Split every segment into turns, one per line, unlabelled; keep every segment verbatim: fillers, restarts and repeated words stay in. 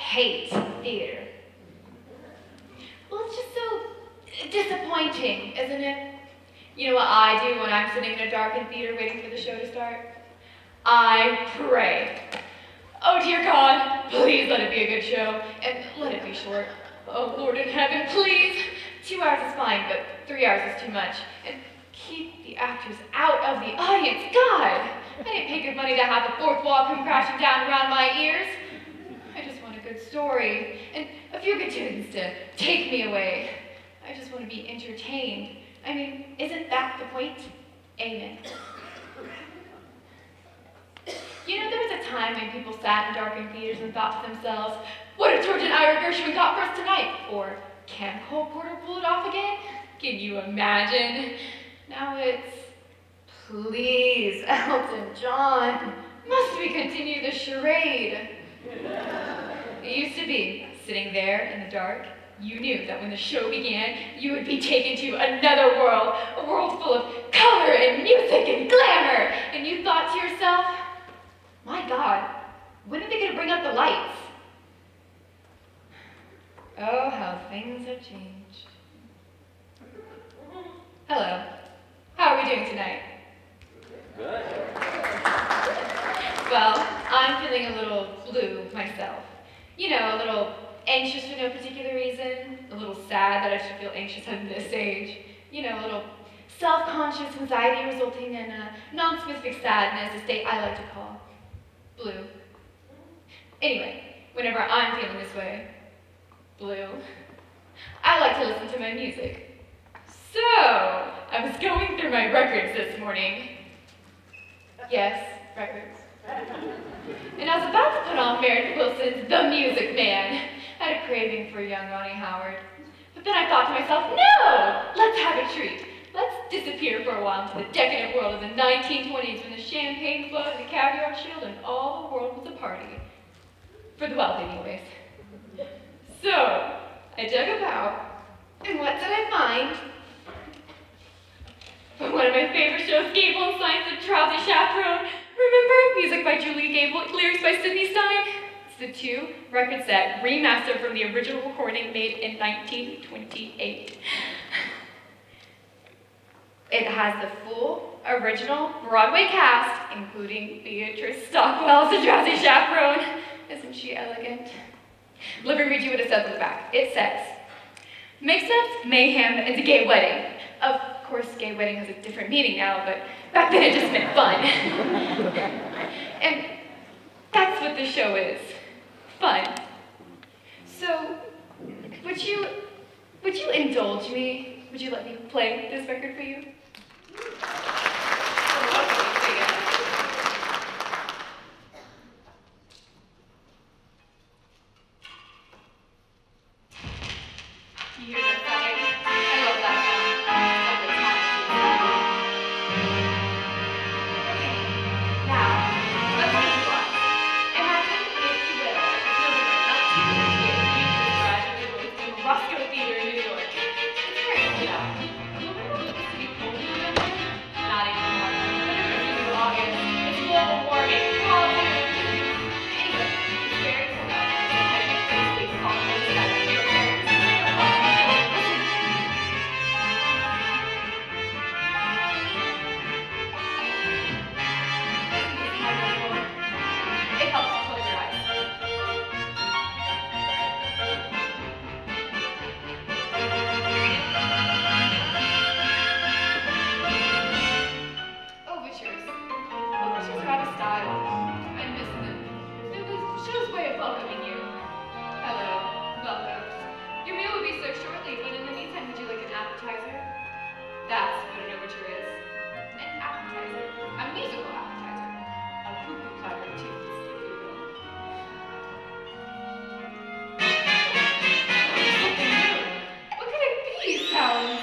hate theater. Well, it's just so disappointing, isn't it? You know what I do when I'm sitting in a darkened theater waiting for the show to start? I pray. Oh dear God, please let it be a good show, and let it be short. Oh Lord in heaven, please. Two hours is fine, but three hours is too much. And keep the actors out of the audience. God, I didn't pay good money to have the fourth wall come crashing down around my ears. I just want a good story, and a few good tunes to take me away. I just want to be entertained. I mean, isn't that the point? Amen. You know, there was a time when people sat in darkened theaters and thought to themselves, what if George and Ira Gershwin got for us tonight? Or, can Cole Porter pull it off again? Can you imagine? Now it's, please, Elton John, must we continue the charade? It used to be, sitting there in the dark, you knew that when the show began, you would be taken to another world, a world full of color and music and glamour, and you thought to yourself, my God, when are they going to bring up the lights? Oh, how things have changed. Hello. How are we doing tonight?
Good.
Well, I'm feeling a little blue myself. You know, a little anxious for no particular reason, a little sad that I should feel anxious at this age. You know, a little self-conscious anxiety resulting in a non-specific sadness, a state I like to call blue. Anyway, whenever I'm feeling this way, blue, I like to listen to my music. So, I was going through my records this morning. Yes, records. And I was about to put on Merritt Wilson's The Music Man. I had a craving for young Ronnie Howard. But then I thought to myself, no! Let's have a treat. Let's disappear for a while into the decadent world of the nineteen twenties when the champagne flowed and the caviar chilled and all the world was a party. For the wealthy, anyways. So, I dug about, and what did I find? From one of my favorite shows, Gable and Stein's The Drowsy Chaperone. Remember? Music by Julia Gable, lyrics by Sidney Stein. It's the two record set remastered from the original recording made in nineteen twenty-eight. It has the full, original Broadway cast, including Beatrice Stockwell as the Drowsy Chaperone. Isn't she elegant? Let me read you what it says on the back. It says, mix-ups, mayhem, and a gay wedding. Of course, gay wedding has a different meaning now, but back then it just meant fun. And that's what the show is. Fun. So, would you, would you indulge me? Would you let me play this record for you? You hear that sound? I love that sound. All the time. Okay, now, let's visualize. Imagine, if you will, it's November nineteen twenty-eight, you just graduated from Roscoe Theater in New York. It's very cold out. November used to be cold in November? Not anymore. November is August. It's global warming. Oh, dude. Anyway, it's very cold out. I think basically all of those guys are here. It helps to close your eyes. Overtures. Overtures are out of style. I miss them. They're the show's way of welcoming you. Hello. Welcome. Your meal will be served shortly, but in the meantime, would you like an appetizer? That's what an overture is. An appetizer. A musical appetizer. A poo-poo platter of tunes, if you will. Something new. What could it be? Sounds.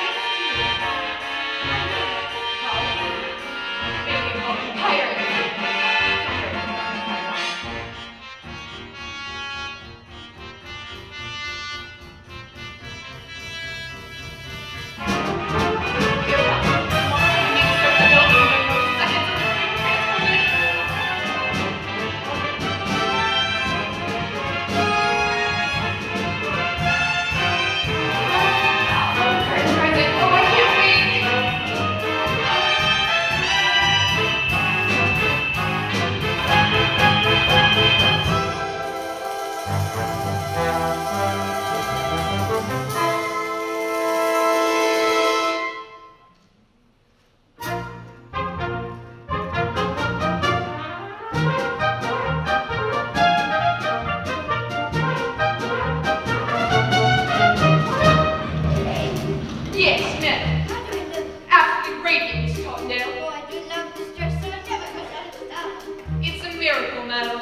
Maybe a pirate. Seconds. radiant, Miss Tottenham.
Oh, I do love this dress, so I never got out of style.
It's a miracle, madam.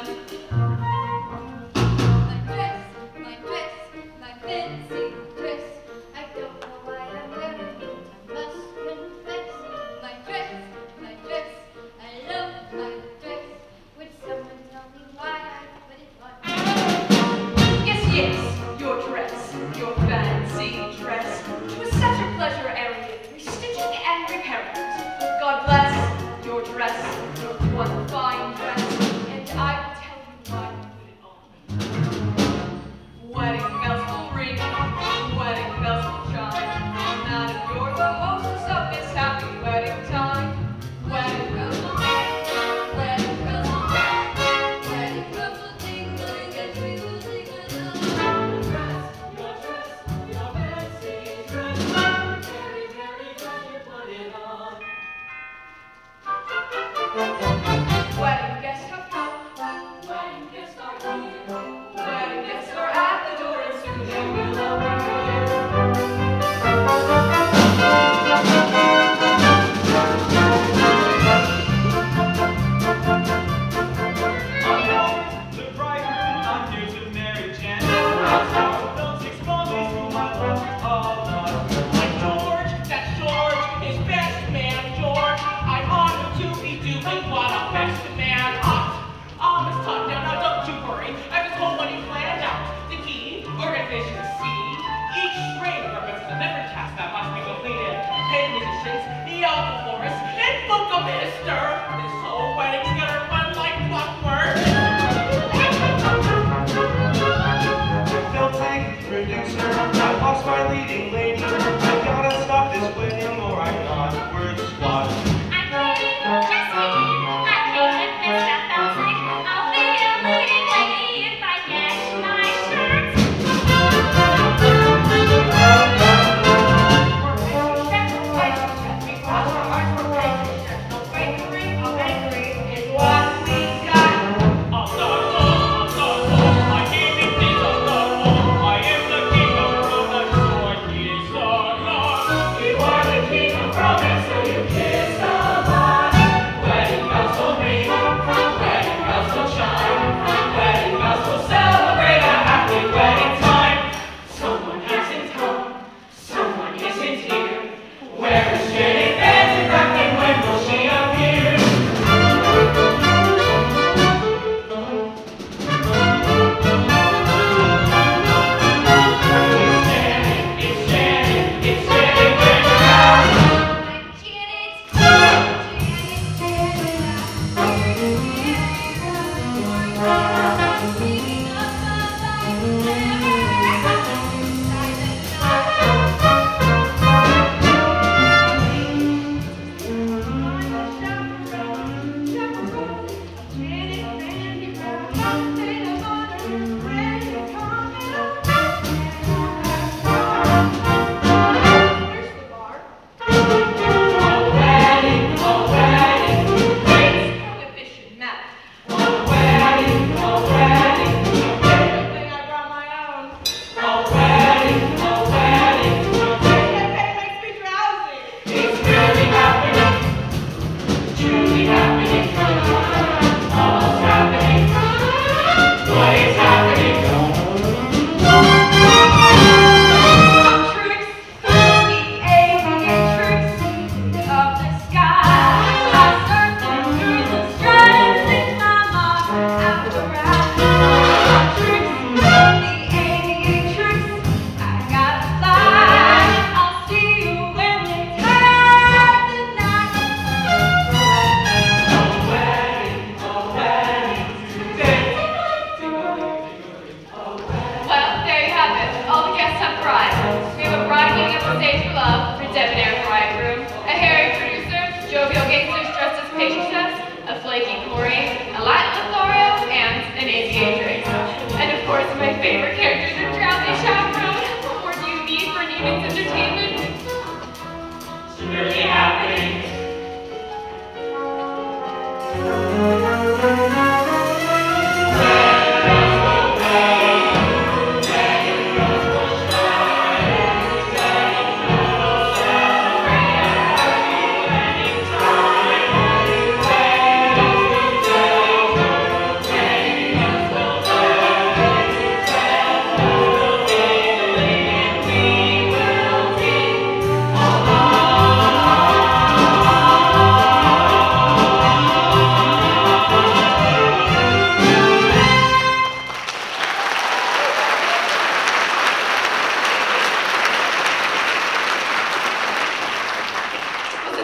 My dress, my dress, my fancy dress. I don't know why I'm wearing it, I must confess. My dress, my dress, I love my dress. Would someone tell me why I put it on?
Yes, yes, your dress, your fancy dress. It was such a pleasure airing it, restitching and repairing it. God bless your dress, your one fine dress, and I will tell you why you put it on. Wedding bells will ring, wedding bells will chime. Madam, you're the hostess of this happy wedding time. Wedding bells will ring, wedding bells will ring, wedding bells will jingling and we will sing along. Dress, your dress, your fancy dress. Very, very glad you put it on. Wedding guests have come, wedding guests are here, wedding guests are at the door and soon they will all be here.
The bridegroom, I'm here to marry Jen. I'll start those six months for my love all night. Like George, that's George, his best man, George. I'm honored to be doing what a best man ought. Oh, Miss Tottenham, now don't you worry. I have this whole wedding planned out. The key, organization is C. Each string represents a different task that must be completed. Paid musicians, yell florists, and book a minister. This whole wedding's gonna run like clockwork.
Filming producer, I lost my leading lady. I gotta stop this wedding or I'm not worth squat.
I'm kidding, just kidding. I can't miss that bouncing. I'll be a leading lady if I get my shirt.
We're making chefs, we're making chefs. We cross our hearts, we're making chefs. No bakery, a bakery is what we got.
I'm thoughtful, I'm thoughtful. My gaming is unlawful. I am the king of Rome, so I need a sword.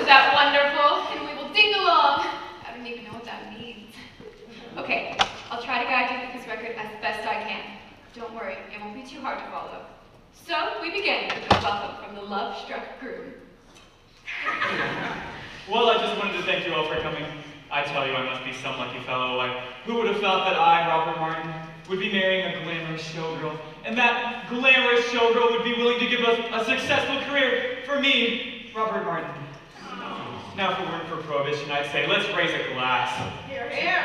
that wonderful? And we will ding along. I don't even know what that means. Okay, I'll try to guide you through this record as best I can. Don't worry, it won't be too hard to follow. So, we begin with a welcome from the love-struck groom.
Well, I just wanted to thank you all for coming. I tell you, I must be some lucky fellow. I, who would have thought that I, Robert Martin, would be marrying a glamorous showgirl, and that glamorous showgirl would be willing to give us a successful career for me, Robert Martin. Now, if it weren't for Prohibition, I'd say, let's raise a glass.
Here, here.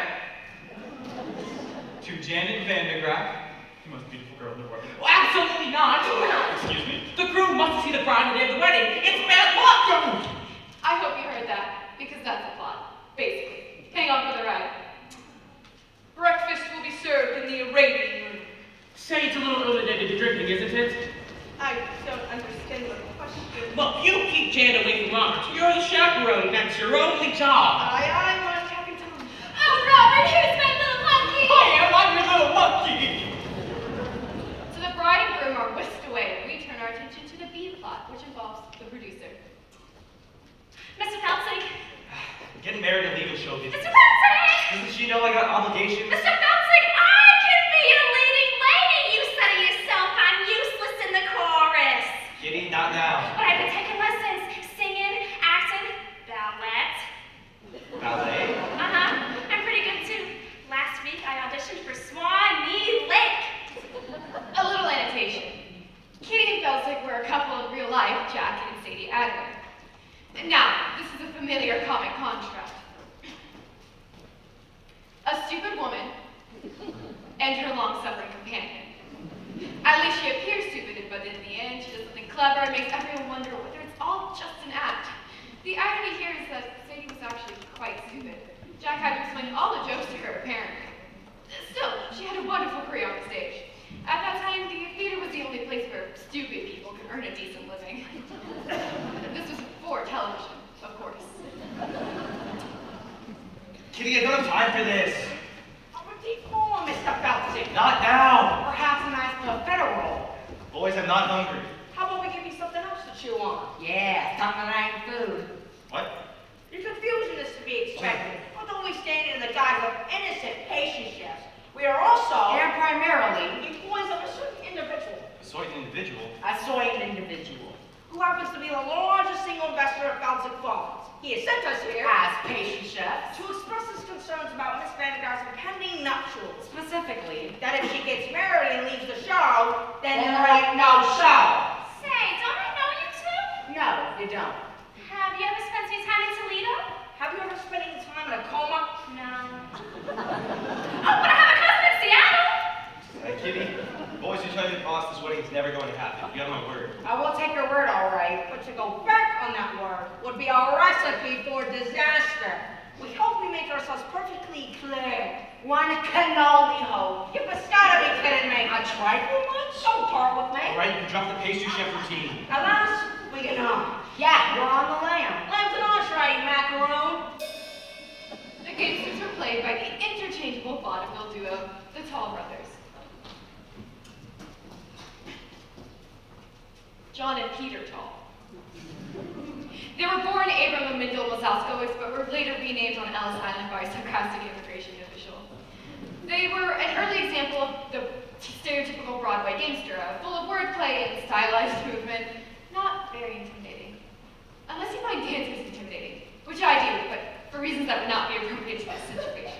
To Janet Van de Graaff, the most beautiful girl in the world.
Well, absolutely not.
Excuse me.
The groom must see the bride the day of the wedding. It's bad luck.
I hope you heard that, because that's the plot, basically. Hang on for the ride. Breakfast will be served in the Arabian room.
Say it's a little early to be drinking, isn't it?
I don't understand the question.
Look, you keep Jan away from Robert. You're the chaperone. That's your only job.
Aye, aye, my Captain Tom.
Oh, Robert, here's my little monkey!
I am, I'm your little monkey!
So the bride and groom are whisked away, and we turn our attention to the B plot, which involves the producer.
Mister Feltzig!
Getting married in legal show business.
Mister Feltzig!
Doesn't she know I got obligations?
Mister Feltzig, I can be a leading lady! You study yourself, I'm useless in the chorus!
Kitty, not now.
But I've been taking lessons, singing, acting, ballet.
Ballet?
Uh-huh, I'm pretty good too. Last week I auditioned for Swanee Lake.
A little annotation. Kitty and Felsick were a couple in real life, Jack and Sadie Adler. And now, this is a familiar comic construct. A stupid woman and her long-suffering companion. At least she appears stupid, but in the end, she does something clever and makes everyone wonder whether it's all just an act. The irony here is that Sadie was actually quite stupid. Jack had to explain all the jokes to her, apparently. Still, she had a wonderful career on the stage. At that time, the theater was the only place where stupid people could earn a decent living. This was before television, of course.
Kitty, I don't have time for this.
What do you want, Mister Feltzig?
Not now.
Perhaps a nice little fiddle roll.
Boys, I'm not hungry.
How about we give you something else to chew on? Yeah, something that ain't food.
What?
Your confusion is to be expected. Although we stand in the guise of innocent patient chefs, we are also, and primarily, employees of a certain individual.
A soy individual?
A soy individual, who happens to be the largest single investor of Feltzig Farms. He has sent us here as patient chefs to express his concerns about Miss Van de Graaff's impending nuptials. Specifically, that if she gets married and leaves the show, then there ain't no show.
Say, don't I know you two?
No, you don't.
Have you ever spent any time in Toledo?
Have you ever spent any time in a coma?
No. Oh, but I have a cousin in Seattle!
Hey, Kitty. Boys, you tell me the boss this wedding is never going to happen. You got my word.
I will take your word, all right, but to go back on that word would be a recipe for disaster. We hope we make ourselves perfectly clear. One can only hope. You've gotta be kidding me. A trifle much? Don't part with me.
All right, you can drop the pastry chef routine.
Alas, we get on. Yeah, we're on the lamb. Lamb's an entree, macaroon.
The gangsters were played by the interchangeable vaudeville duo, the Tall Brothers. John and Peter Tall. They were born Abram and Mendel Mazalskowitz, but were later renamed on Ellis Island by a sarcastic immigration official. They were an early example of the stereotypical Broadway gangster, uh, full of wordplay and stylized movement, not very intimidating. Unless you find dances intimidating, which I do, but for reasons that would not be appropriate to this situation.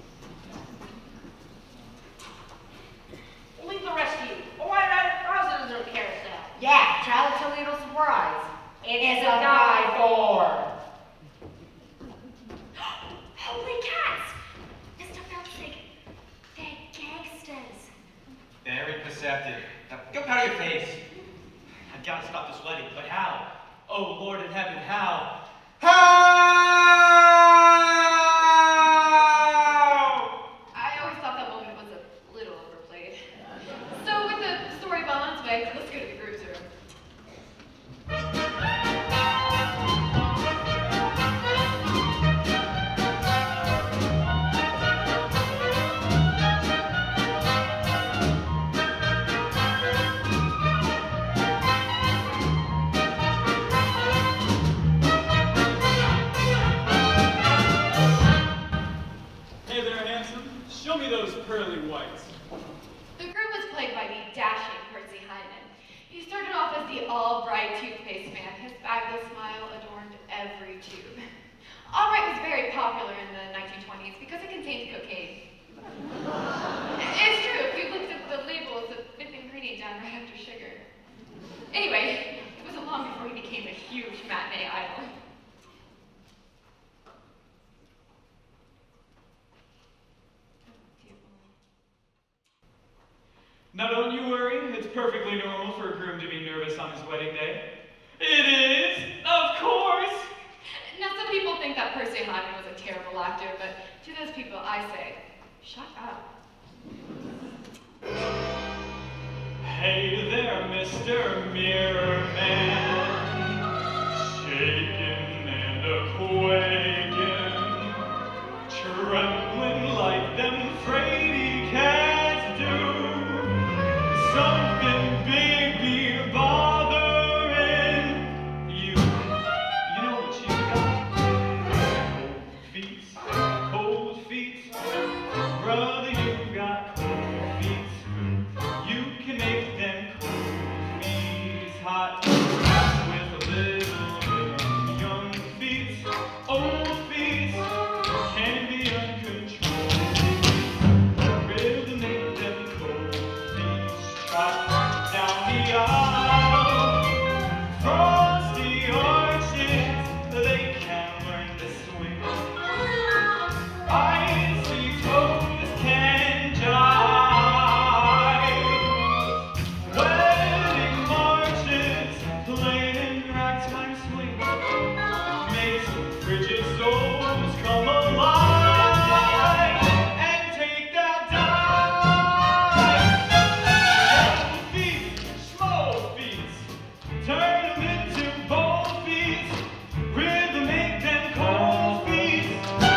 We'll leave the rest to you. Or I'd rather thousands of carousel. Yeah, try the Toledo surprise. It is a die for.
Holy cats! Mister Feltzig, they're gangsters.
Very perceptive. Now, go powder your face. I've got to stop this wedding, but how? Oh, Lord in heaven, how?
All Right was very popular in the nineteen twenties because it contained cocaine. It's true, if you looked at the label, it's a fifth ingredient down right after sugar. Anyway, it wasn't long before he became a huge matinee idol.
Now don't you worry, it's perfectly normal for a groom to be nervous on his wedding day. It is, of course!
Now some people think that Percy Hyman was a terrible actor, but to those people I say, shut up.
Hey there, Mister Mirror Man, shaking and a-quaking, trembling like them fraidy cats do. Something big be bothering you. You know what you got? Cold feet, cold feet. Brother, you got cold feet. You can make them cold feet hot with a little bit of young feet. Old feet can be uncontrolled. Really make them cold feet trot down the aisle. Frosty arches, they can learn to swing. Icy toes can jive. Wedding marches played in ragtime swing makes frigid souls come alive and take that dive. Cold feet, small feet, turn them into bold feet. Rhythm make them cold feet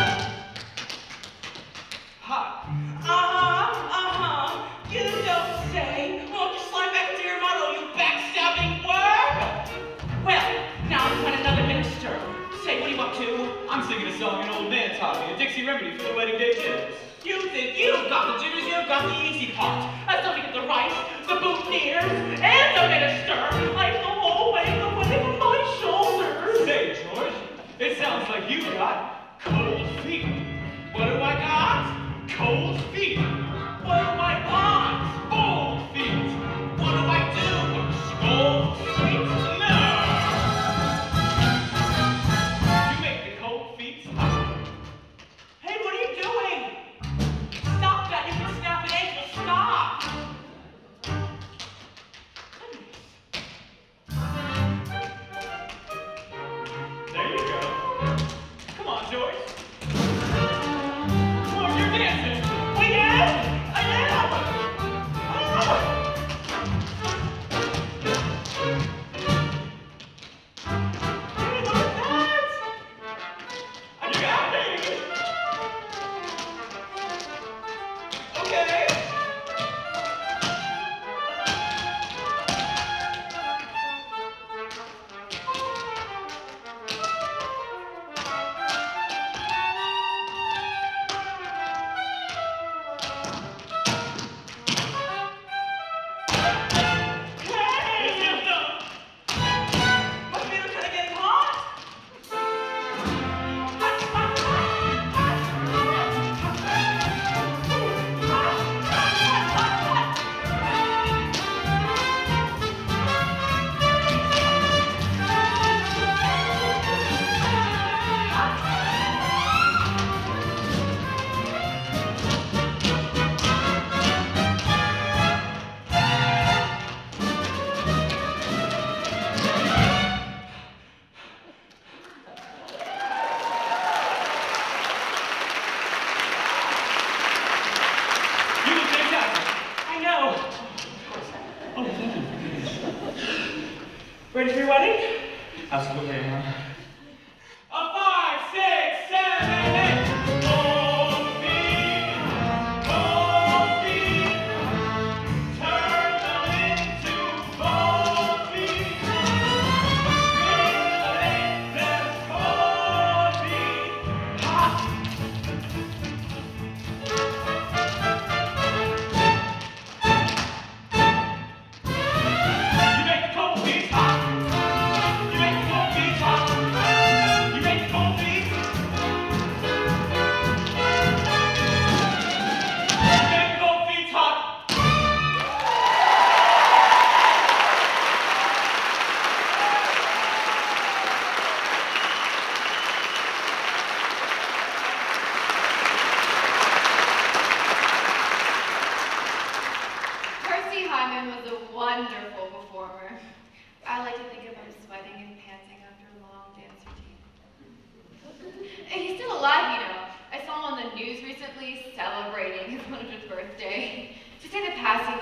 hot.
Uh-huh, uh-huh. You don't say. Won't you slide back into your model, you backstabbing worm? Well, now I find another minister. Say, what are you up to?
I'm singing a song an old man taught me, a Dixie remedy for the wedding day jitters.
You think you've got the jitters, you've got the easy part. That's something at the rice, the boutonnieres, and the minister. Like the whole way the wedding on my shoulders.
Say, George, it sounds like you got cold feet. What do I got? Cold feet.
What do I want?
Bold feet.
What do I do?
Cold feet? No. You make the cold feet hot.
Hey, what are you doing? Stop that. You can snap an ankle. Stop.
There you go. Come on, George. Come on, you're dancing.
We am? I am. Ah. Hey, look at that.
You got it.
Okay.
It's done.
My feet are kind of getting hot.
You look fantastic.
I know.
Oh, thank you.
Ready for your wedding?
Absolutely, I am. A five, six, seven, eight. Cold feet, cold feet. Turn them into bold feet. Really make them cold feet hot. You make the cold feet hot. You make the cold feet hot.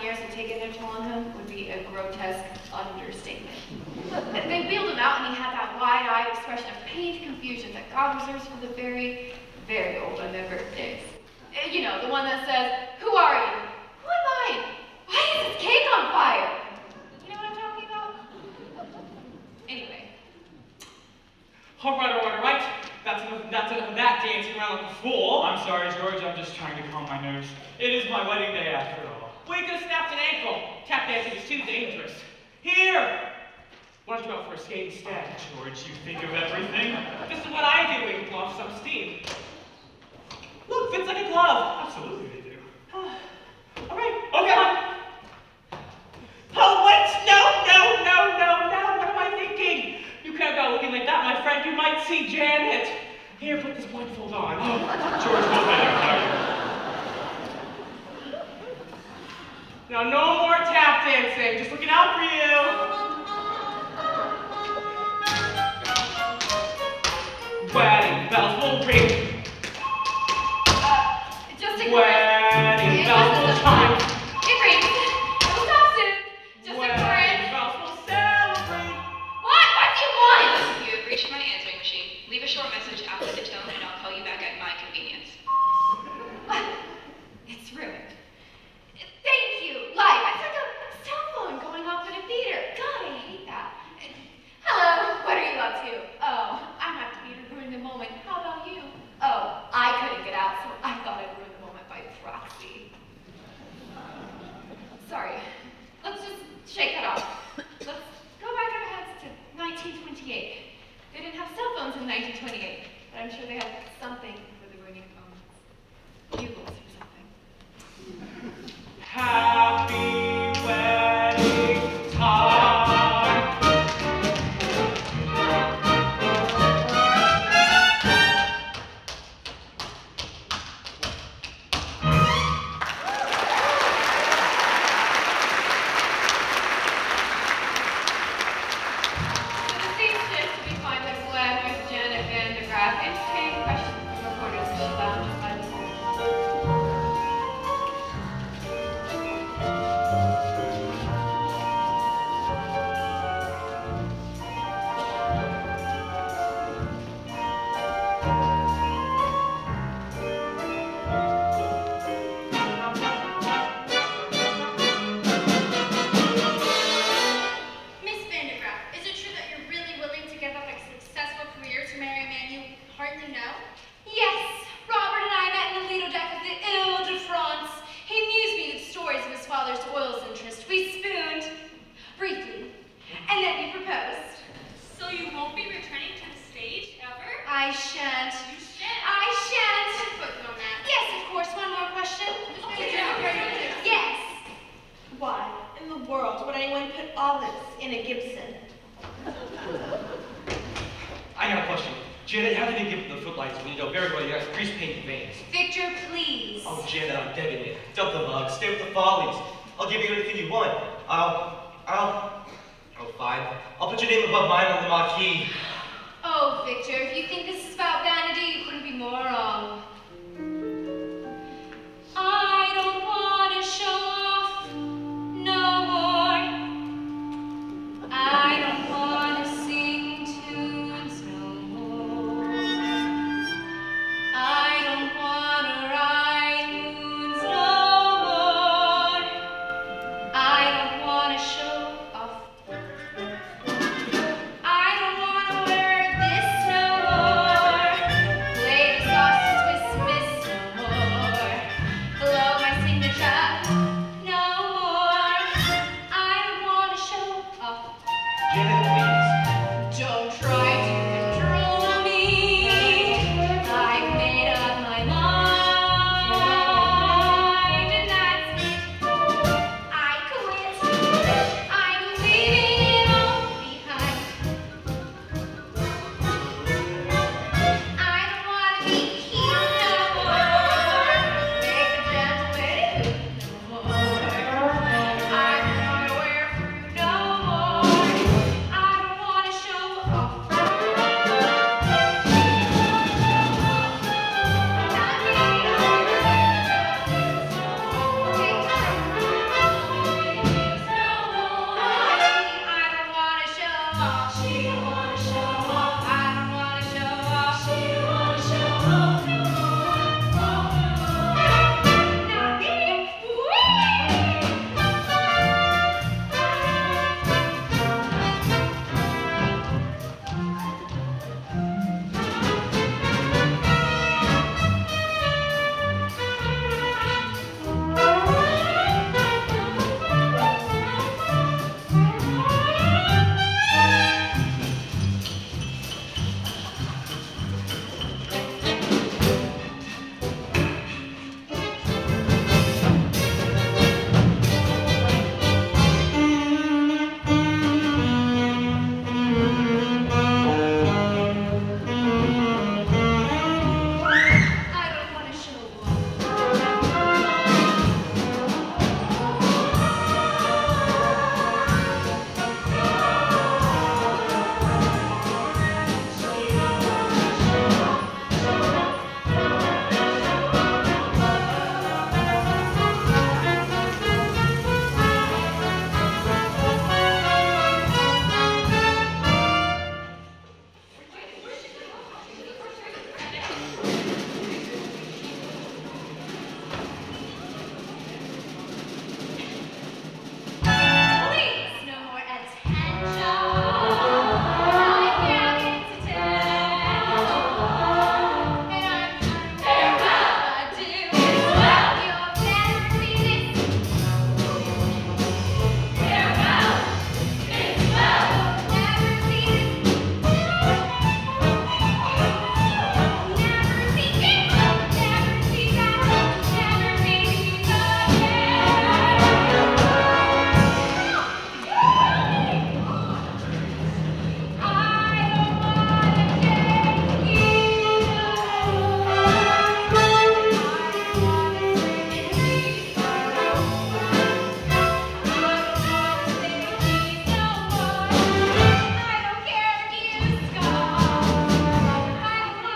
thousand years had taken their toll on him would be a grotesque understatement. They wheeled him out and he had that wide-eyed expression of pained confusion that God reserves for the very, very old on their birthdays. You know, the one that says, "Who are you? Who am I? Why is this cake on fire?" You know what I'm talking about? Anyway.
All right, all right, all right. That's enough, that's enough of that dancing around like a fool.
I'm sorry, George. I'm just trying to calm my nerves. It is my wedding day after all.
We could have snapped an ankle. Tap dancing is too dangerous. Here! Why don't you go out for a skate instead?
George, you think of everything?
This is what I do when you blow off some steam. Look, fits like a glove.
Absolutely they do.
All right, okay. Oh, what? No, no, no, no, no. What am I thinking? You can't go looking like that, my friend. You might see Janet. Here, put this blindfold on.
George, hold that out.
Now, no more tap dancing. Just looking out for you. Wedding bells will ring.
Uh, just ignore it.
Wedding
It
bells
doesn't
will
look
chime.
fun. It rings. It will stop soon. Just ignore
Wedding
it.
bells will celebrate.
What? What do you want?
You have reached my answering machine. Leave a short message after the tone and I'll call you back at my convenience.
What? It's ruined. Thank you. Life. It's like a cell phone going off in a theater. God, I hate that. Hello. What are you up to? Oh, I'm at the theater ruining the moment. How about you? Oh, I couldn't get out, so I thought I'd ruin the moment by proxy. Sorry. Let's just shake that off. Let's go back our heads to nineteen twenty-eight. They didn't have cell phones in nineteen twenty-eight, but I'm sure they had something for the ringing phones. Bugles or something.
Happy wedding time.
Entertaining questions from reporters as she lounges by the pool.
Miss Vandergraaf, is it true that you're really willing to give up a successful career to marry a man you hardly know?
Yes, Robert and I met in the Lido deck of the Ile de France. He amused me with stories of his father's oils interest. We spooned, briefly, and then he proposed.
So you won't be returning to the stage ever?
I shan't.
You shan't.
I shan't.
Put on that.
Yes, of course. One more question.
Okay, yeah.
Yes.
Why in the world would anyone put olives in a Gibson?
I got a question. Janet, how did they give the footlights when you know very well you got grease paint veins?
Victor, please.
Oh, Janet, I'm begging you. Dump the mugs, stay with the follies. I'll give you anything you want. I'll, I'll, oh, fine. I'll put your name above mine on the marquee.
Oh, Victor, if you think this is about vanity, you couldn't be more wrong. I don't want to show off no more. I don't want to sing tunes no more. I don't want to ride moons no more. I don't want to show off. I don't want to wear this no more.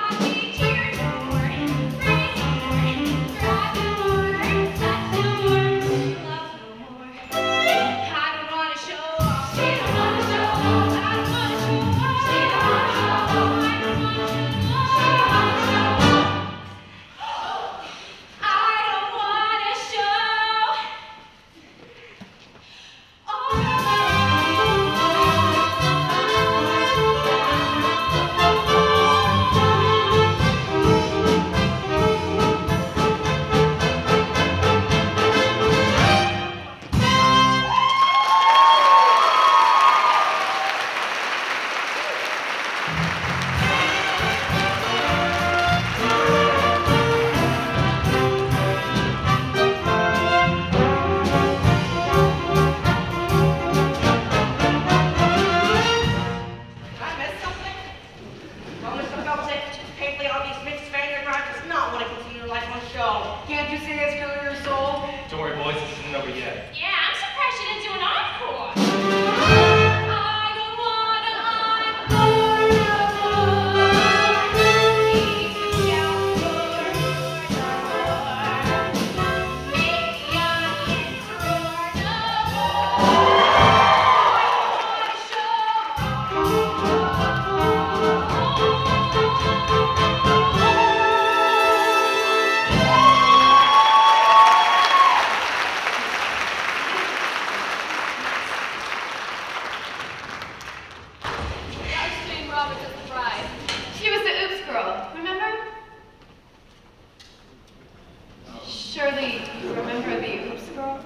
Surely you remember the Oops girl?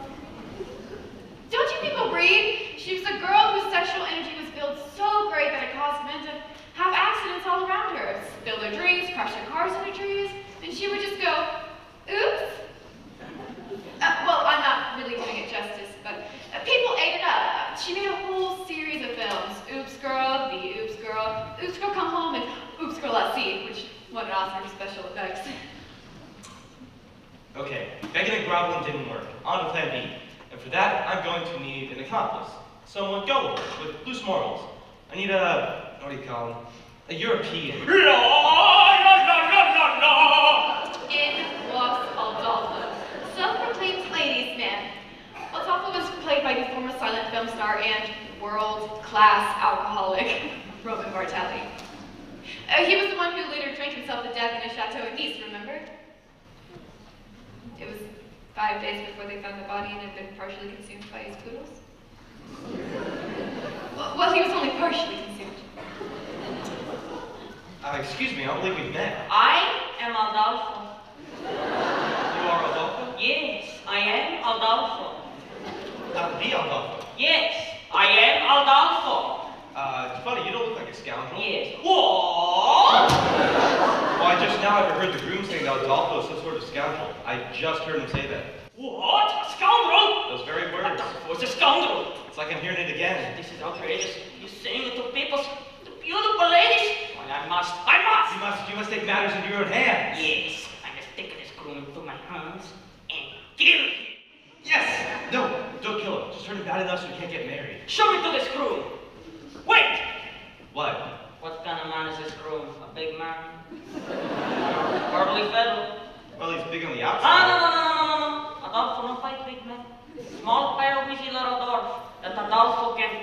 Don't you people read? She was a girl whose sexual energy was built so great that it caused men to have accidents all around her. Spill their drinks, crash their cars into trees, and she would just go, oops. Uh, well, I'm not really doing it justice, but uh, people ate it up. She made a whole series of films. Oops Girl, The Oops Girl, Oops Girl Come Home, and Oops Girl at Sea, which won an Oscar for special effects.
Okay, begging and groveling didn't work. On to plan B. And for that, I'm going to need an accomplice. Someone gullible, with loose morals. I need a, what do you call him? A European.
La, la, la, la, la.
In walks Adolfo, self-proclaimed ladies' man. Adolfo was played by the former silent film star and world-class alcoholic, Roman Bartelli. Uh, he was the one who later drank himself to death in a chateau in Nice, remember? It was five days before they found the body and had been partially consumed by his poodles. Well, well, he was only partially consumed.
Uh, excuse me, I don't believe we've met.
I am Adolfo.
You are Adolfo?
Yes, I am Adolfo.
That would be Adolfo.
Yes, I am Adolfo.
Uh, it's funny, you don't look like a scoundrel.
Yes. What?
Well, I just now overheard the groom saying that Adolfo is some sort of scoundrel. I just heard him say that.
What? A scoundrel?
Those very words.
Adolfo is a scoundrel.
It's like I'm hearing it again.
This is outrageous. You're saying it to people, to beautiful ladies. Well, I must. I must.
You must, you must take matters into your own hands.
Yes, I must take this groom into my hands and kill him.
Yes! No, don't kill him. Just turn him bad enough so we can't get married.
Show me to this groom. Wait!
What?
What kind of man is this groom? A big man? Hardly fellow.
Well, he's big on the
Ah,
outside.
no, no, no, no, no, no. Adolfo no fight big man. Small pair of easy little dwarf that Adolfo can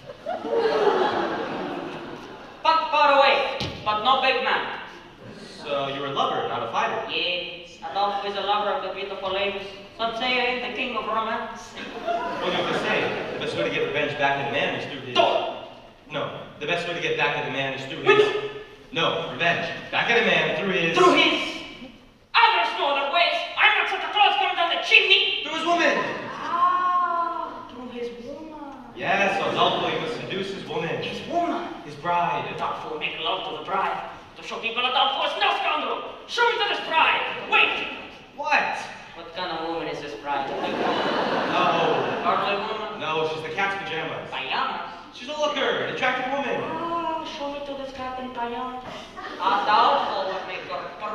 fuck far away, but no big man.
So you're a lover, not a fighter.
Yes, Adolfo is a lover of the beautiful ladies. Some say the king of romance.
Well, you can say the best way to get revenge back at a man is through his...
Door.
No, the best way to get back at a man is through his...
Window.
No, revenge. Back at a man through his...
Through his... Ah, there's no other ways. I'm not Santa Claus coming down the chimney.
Through his woman.
Ah, through his woman.
Yes, Adolfo, you must seduce his woman.
His woman.
His bride.
Adolfo will make love to the bride. To show people Adolfo is no scoundrel. Show me to this bride. Wait.
What?
What kind of woman is this bride?
No.
Hardly woman?
No, she's the cat's pajamas.
Pajamas?
She's a looker, an attractive woman.
Ah, show me to this cat in pajamas. Adolfo will make her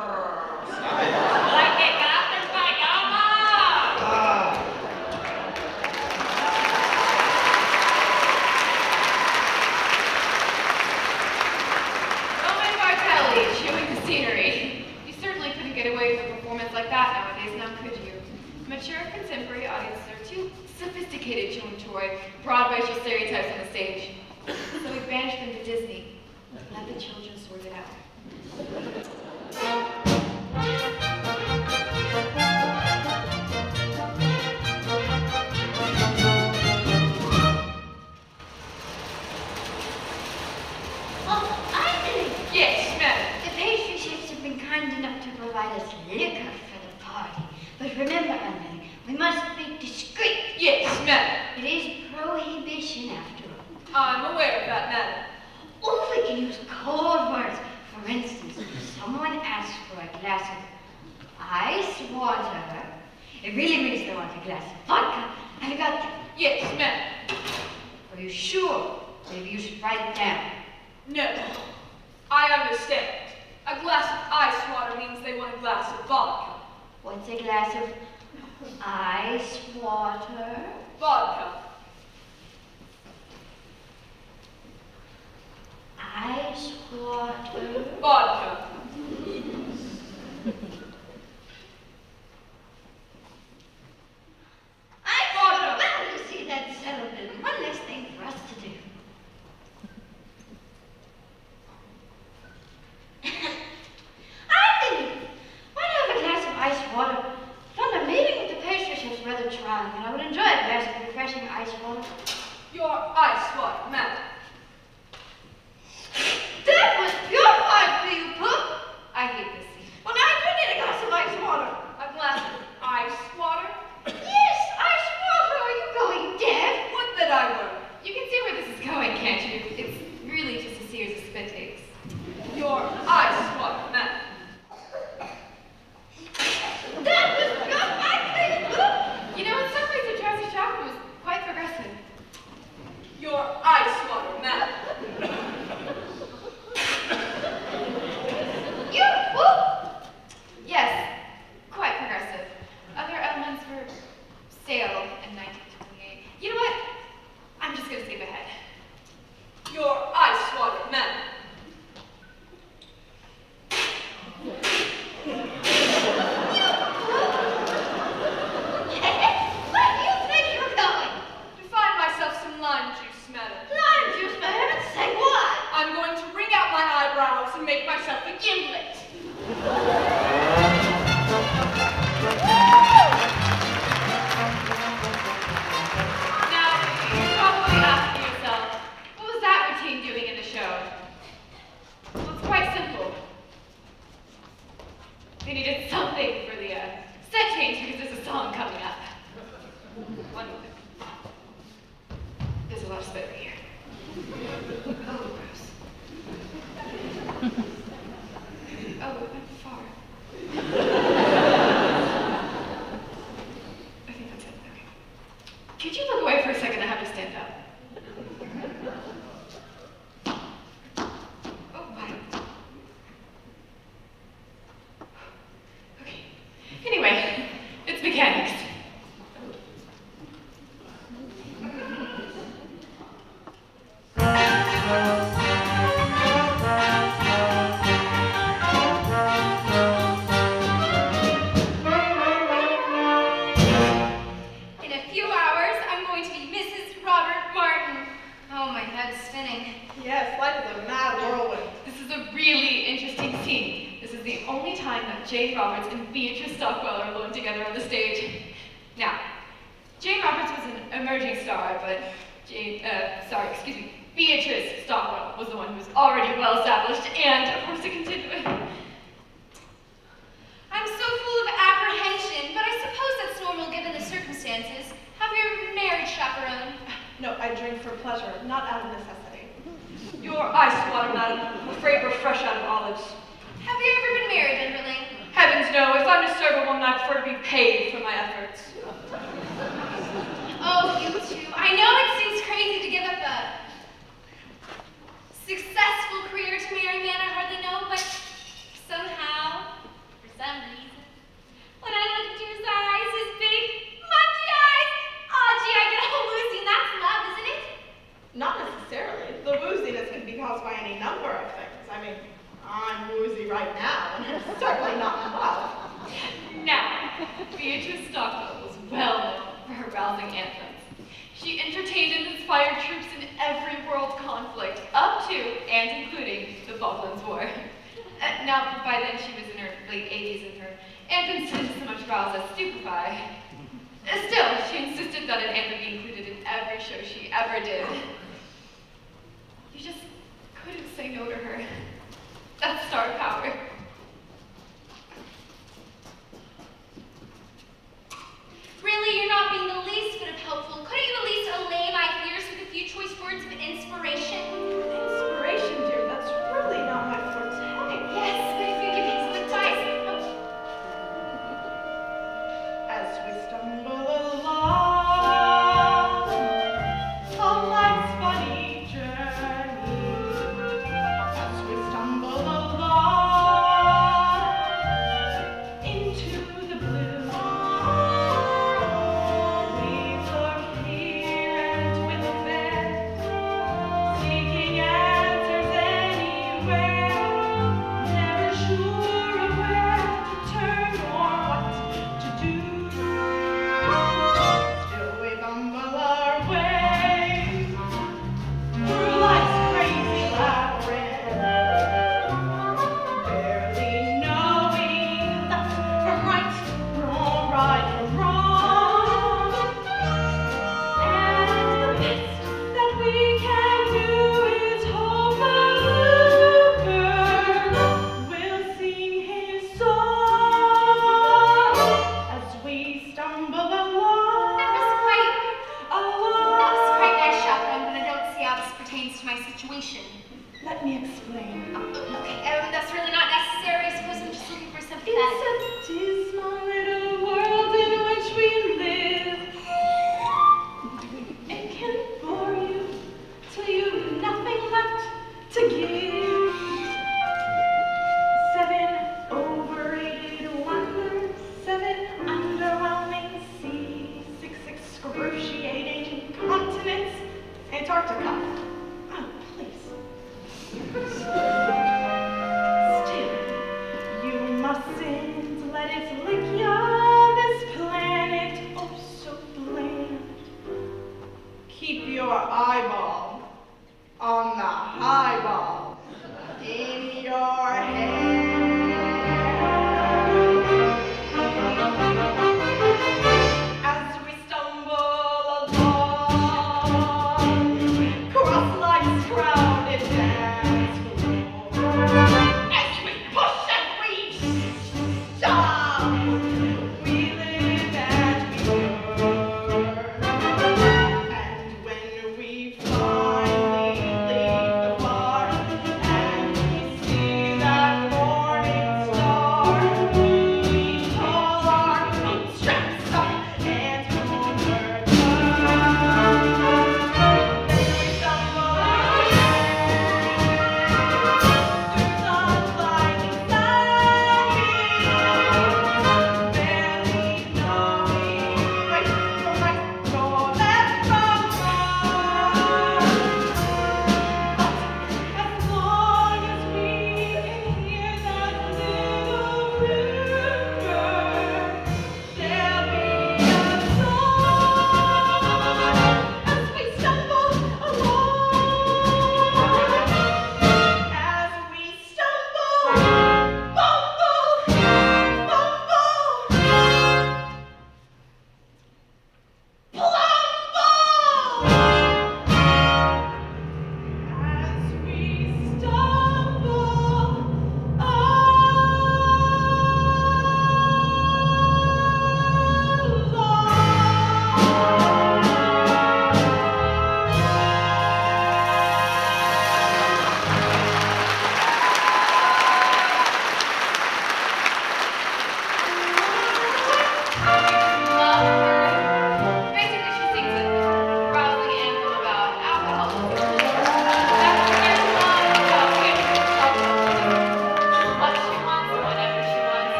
like that nowadays, now could you? Mature contemporary audiences are too sophisticated to enjoy broad racial stereotypes on the stage. So we banished them to Disney. Let the children sort it out.
Oh, Isaac!
Yes, madam.
The pastry chefs have been kind enough to provide us liquor for the party. But remember, Emily, we must be discreet.
Yes, madam.
It is prohibition after all.
I'm aware of that, madam.
Or we can use code words. For instance, if someone asks for a glass of ice water, it really means they want a glass of vodka. Have you got that?
Yes, madam.
Are you sure? Maybe you should write it down.
No. I understand. A glass of ice water means they want a glass of vodka.
What's a glass of ice water?
Vodka.
Ice water.
Vodka.
Ice water. Well, you see, that's settled it. One less thing for us to do. I think why not have a glass of ice water? From the meeting with the pastry chef's rather trying, and I would enjoy a glass of refreshing ice water.
Your ice water, madam.
That was purified for you, Pup.
I hate this scene.
Well, now you need a glass of ice water.
A glass of ice water?
Yes, ice water. Are you going deaf?
Would that I were. You can see where this is going, can't you? It's really just a series of spit takes. Your ice water, madam.
That was purified for you, Pup.
You know, in some ways the Drowsy Chaperone was quite progressive. Your ice water, madam.
You, Pup.
Yes, quite progressive. Other elements were stale in nineteen twenty-eight. You know what? I'm just gonna skip ahead. Your ice water, madam.
Where do you think you're going?
To find myself some lime juice, madam.
Lime juice, for heaven's sake, why?
I'm going to wring out my eyebrows and make myself a gimlet. Now, you're probably asking yourself, what was that routine doing in the show? Well, it's quite simple. They needed something for the uh, set change because there's a song coming up. One moment. There's a lot of spit right here. Oh, gross. Oh, it went far. I think that's it. Okay. Could you look away for a second? I have to stand up. Oh, wow. Okay. Anyway, it's mechanics.
In a few hours, I'm going to be Missus Robert Martin. Oh, my head's spinning.
Yes, life is a mad whirlwind.
This is a really interesting scene. This is the only time that Jane Roberts and Beatrice Stockwell are alone together on the stage. Now, Jane Roberts was an emerging star, but Jane, uh, sorry, excuse me, Beatrice Stockwell was the one who was already well established and, of course, to continue it.
I'm so full of apprehension, but I suppose that's normal given the circumstances. Have you married, Chaperone?
No, I drink for pleasure, not out of necessity.
Your ice water, madam. I'm afraid we're fresh out of olives.
Have you ever been married, Underling?
Heavens no, if I'm to serve a woman, I prefer to be paid for my efforts.
Oh, you two. I know it seems crazy to give up a successful career to marry a man I hardly know, but somehow, for some reason, when I look into his eyes, his big, monkey eyes, oh gee, I get a whole woozy, and that's love, isn't it?
Not necessarily. The wooziness can be caused by any number of things. I mean, I'm woozy right now, and I'm certainly not in love.
Now, Beatrice Stockwell was well known for her rousing anthems. She entertained and inspired troops in every world conflict, up to and including the Falklands War. Uh, now, by then she was in her late eighties and her anthems didn't so much rouse as stupefy. Uh, Still, she insisted that an anthem be included in every show she ever did. You just couldn't say no to her. That's star power.
Really, you're not being the least bit of helpful. Couldn't you at least allay my fears with a few choice words of inspiration?
Inspiration, dear, that's really not my forte.
Yes, but if you give me some advice.
As we stumble along on life's funny journey, as we stumble along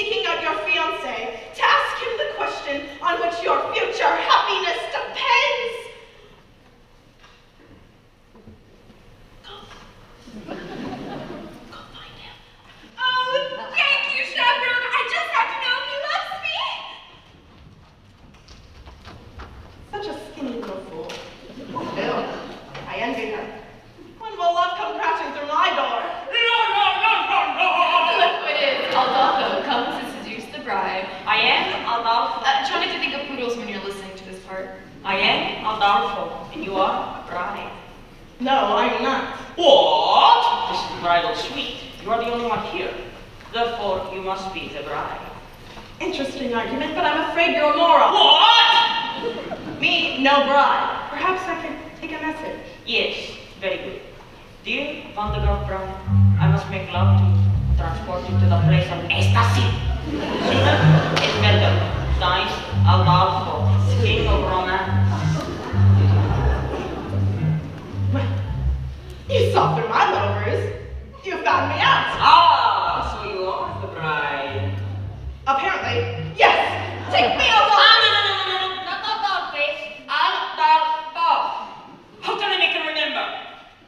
seeking out your fiancé to ask him the question on which your future happiness depends. Go. Go find him.
Oh, thank you, Chaperone. I just have to know if he loves me.
Such a skinny little fool. Ew. I envy her. When will love come crashing through my door?
No, no, no, no, no!
Look who it is. Adolfo comes to seduce the bride.
I am Adolfo.
Uh, try not to think of poodles when you're listening to this part.
I am Adolfo, and you are a bride.
No, I'm not.
What? This is bridal suite. You are the only one here. Therefore, you must be the bride.
Interesting argument, but I'm afraid you're a moron.
What?
Me, no bride. Perhaps I could take a message.
Yes, very good. Dear Vandergraaf bride, I must make love to you, transport you to the place of ecstasy. Sooner is better. Dies Adolfo, king of romance.
You saw through my little ruse. You found me out.
Ah, so you are the bride.
Apparently, yes. Take me
Ah,
along.
no, no, no, no, no, no, not Adolfo. Adolfo. How can I make him remember?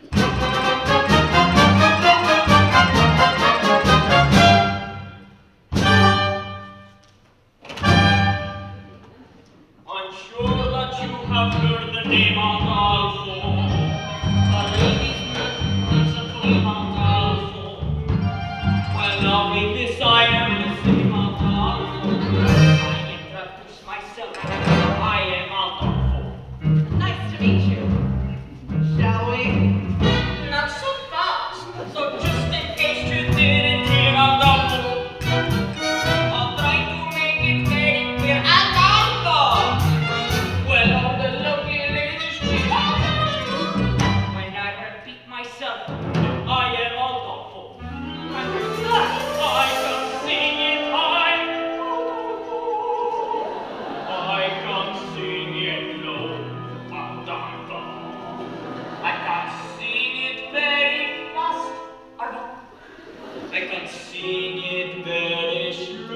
I'm sure that you have heard the name Adolfo. A lady's man is a claim Adolfo. Well, loving this, I am the same Adolfo. I introduce myself. I am Adolfo.
Nice to meet you. Shall we?
Not so fast.
So just in case you didn't hear Adolfo, I'll try to make it very clear. Adolfo! Well, all the lovely ladies cheer. When I repeat myself, I am Adolfo. I can sing it high. I can sing it low. Adolfo. I can sing it very fast. I can sing it very slowly.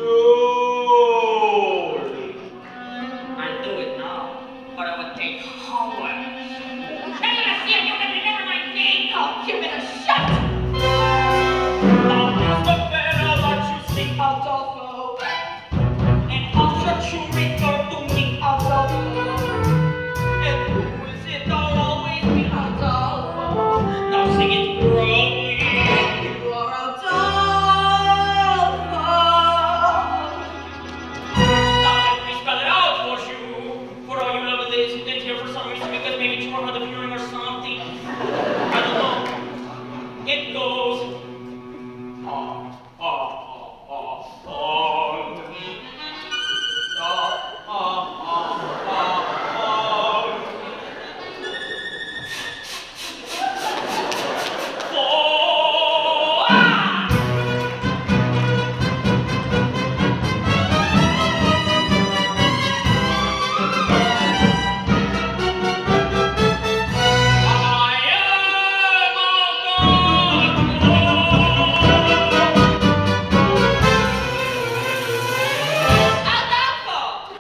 I do it now, but it would take hours. Hey, I see if you can remember my name.
Oh, give it a shot.
Now who's the fellow that you see?
Adolfo.
And how should you refer to me?
Adolfo.
And who is it I'll always be?
Adolfo.
Now sing it proudly.
You are Adolfo.
Now let me spell it out for you. For all you lovers that isn't here for some reason, because maybe you are hard of hearing or something. I don't know. It goes. Ah, ah, ah, ah, ah. Ah, ah, ah, ah, ah. Oh, ah! I am Adolfo.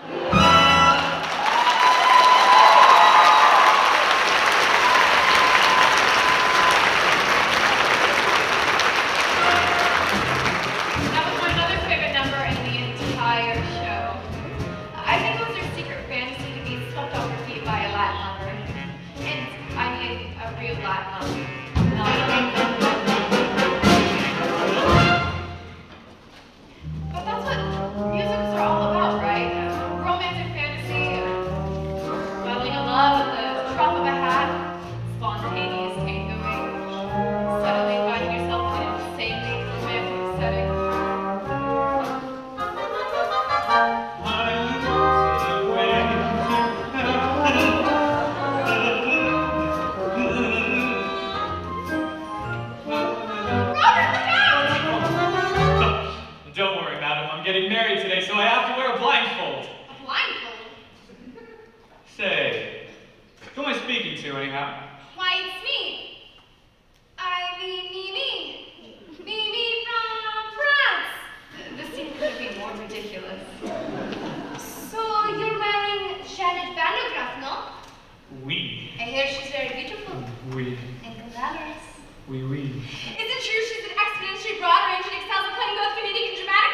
That was my mother's favorite number in the entire show. I think it was her secret fantasy to be swept off her feet by a Latin lover. And I mean a real Latin lover. Not a But that's what musicals are all about, right? Romantic fantasy, falling in love at the drop of a hat, spontaneous tangoing, suddenly finding yourself in an insanely romantic setting.
Don't worry, madam. I'm getting married today, so I have to wear a blindfold.
A blindfold?
Say, who am I speaking to, anyhow?
Why, it's me. I mean, me, me. Me, me from France.
This scene could have been more ridiculous.
So you're marrying Janet Vandergraff, no?
Oui.
I hear she's very beautiful
Oui.
and glamorous.
Oui, oui.
Is it true she's an exponentially broad range and excels at playing both comedic and dramatic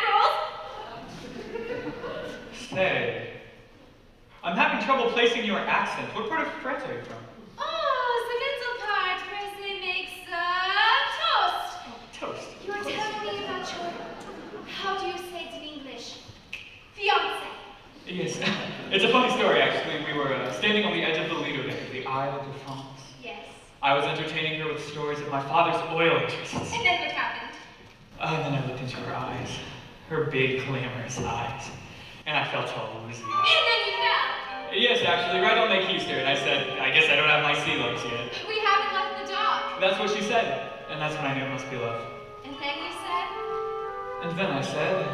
roles?
Say, I'm having trouble placing your accent. What part of France are you from?
Oh, the little part where they make the toast.
Oh, toast.
You were telling me about your, how do you say it in English? Fiance.
Yes, it's a funny story actually. We were uh, standing on the edge of the Lido Deck of the Isle de France.
Yes.
I was entertaining her with stories of my father's oil interests.
And then what happened?
Uh, and then I looked into her eyes, her big, glamorous eyes, and I felt all woozy.
And then you fell.
Yes, actually, right on my keister, and I said, I guess I don't have my sea legs yet.
We haven't left the dock.
That's what she said, and that's when I knew it must be love.
And then you said?
And then I said,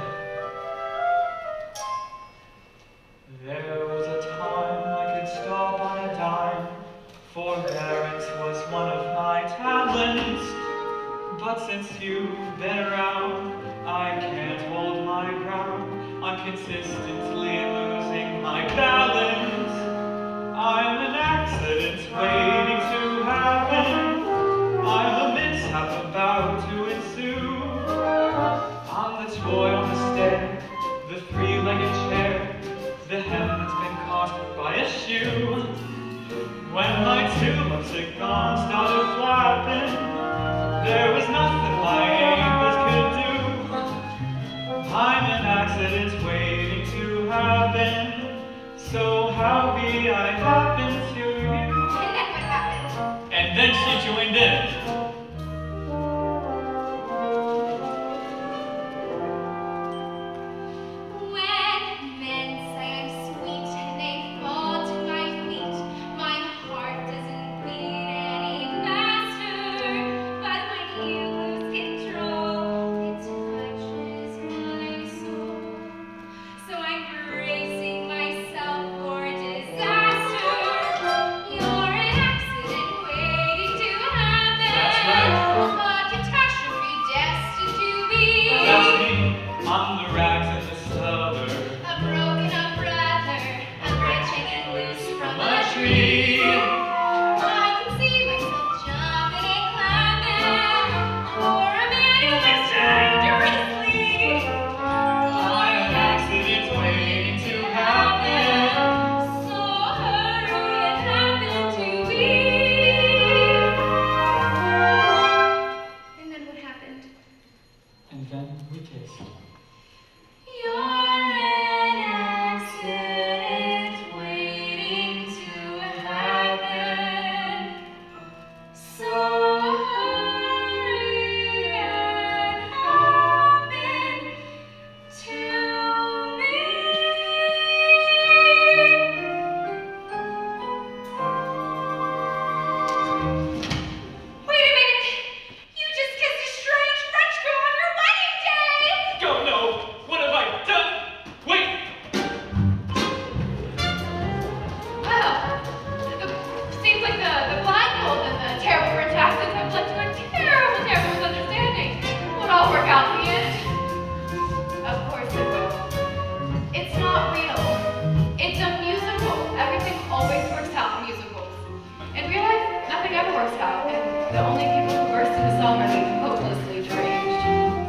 there was a time I could stop on a dime, forbearance was one of my talents. But since you've been around, I can't hold my ground. I'm consistently losing my balance. I'm an accident waiting to happen. I'm a mishap about to ensue. I'm the toy on the stair, the three-legged chair, the hem that's been caught by a shoe. When my tulips had gone, started flapping, there was nothing my ankles could do. I'm an accident waiting to happen, so how be I happen to you?
And then what happened?
And then she joined in.
When men say I'm sweet and they fall to my feet, my heart doesn't beat any faster. But when you lose control, it touches my soul. So I'm bracing myself for disaster. You're an accident waiting to happen.
That's right.
A catastrophe destined to be.
That's me. I'm the rags in the cellar.
A broken up brother, a branch hanging loose from a
tree.
tree. I can see myself jumping and climbing for a man who lives dangerously.
I'm an accident waiting to happen.
So hurry and happen to be. And then what happened?
And then we kissed.
You're an accident waiting to happen. So hurry and happen to me. Wait a minute! You just kissed a strange French girl on your wedding day!
Go, no! What have I done? Wait!
Well, the, seems like the, the blindfold and the terrible French accents have led to a terrible, terrible misunderstanding. Won't all work out in the end. Of course it will. It's not real. It's a musical. Everything always works out in musicals. In real life, nothing ever works out, and the only people who burst into song are the hopelessly deranged.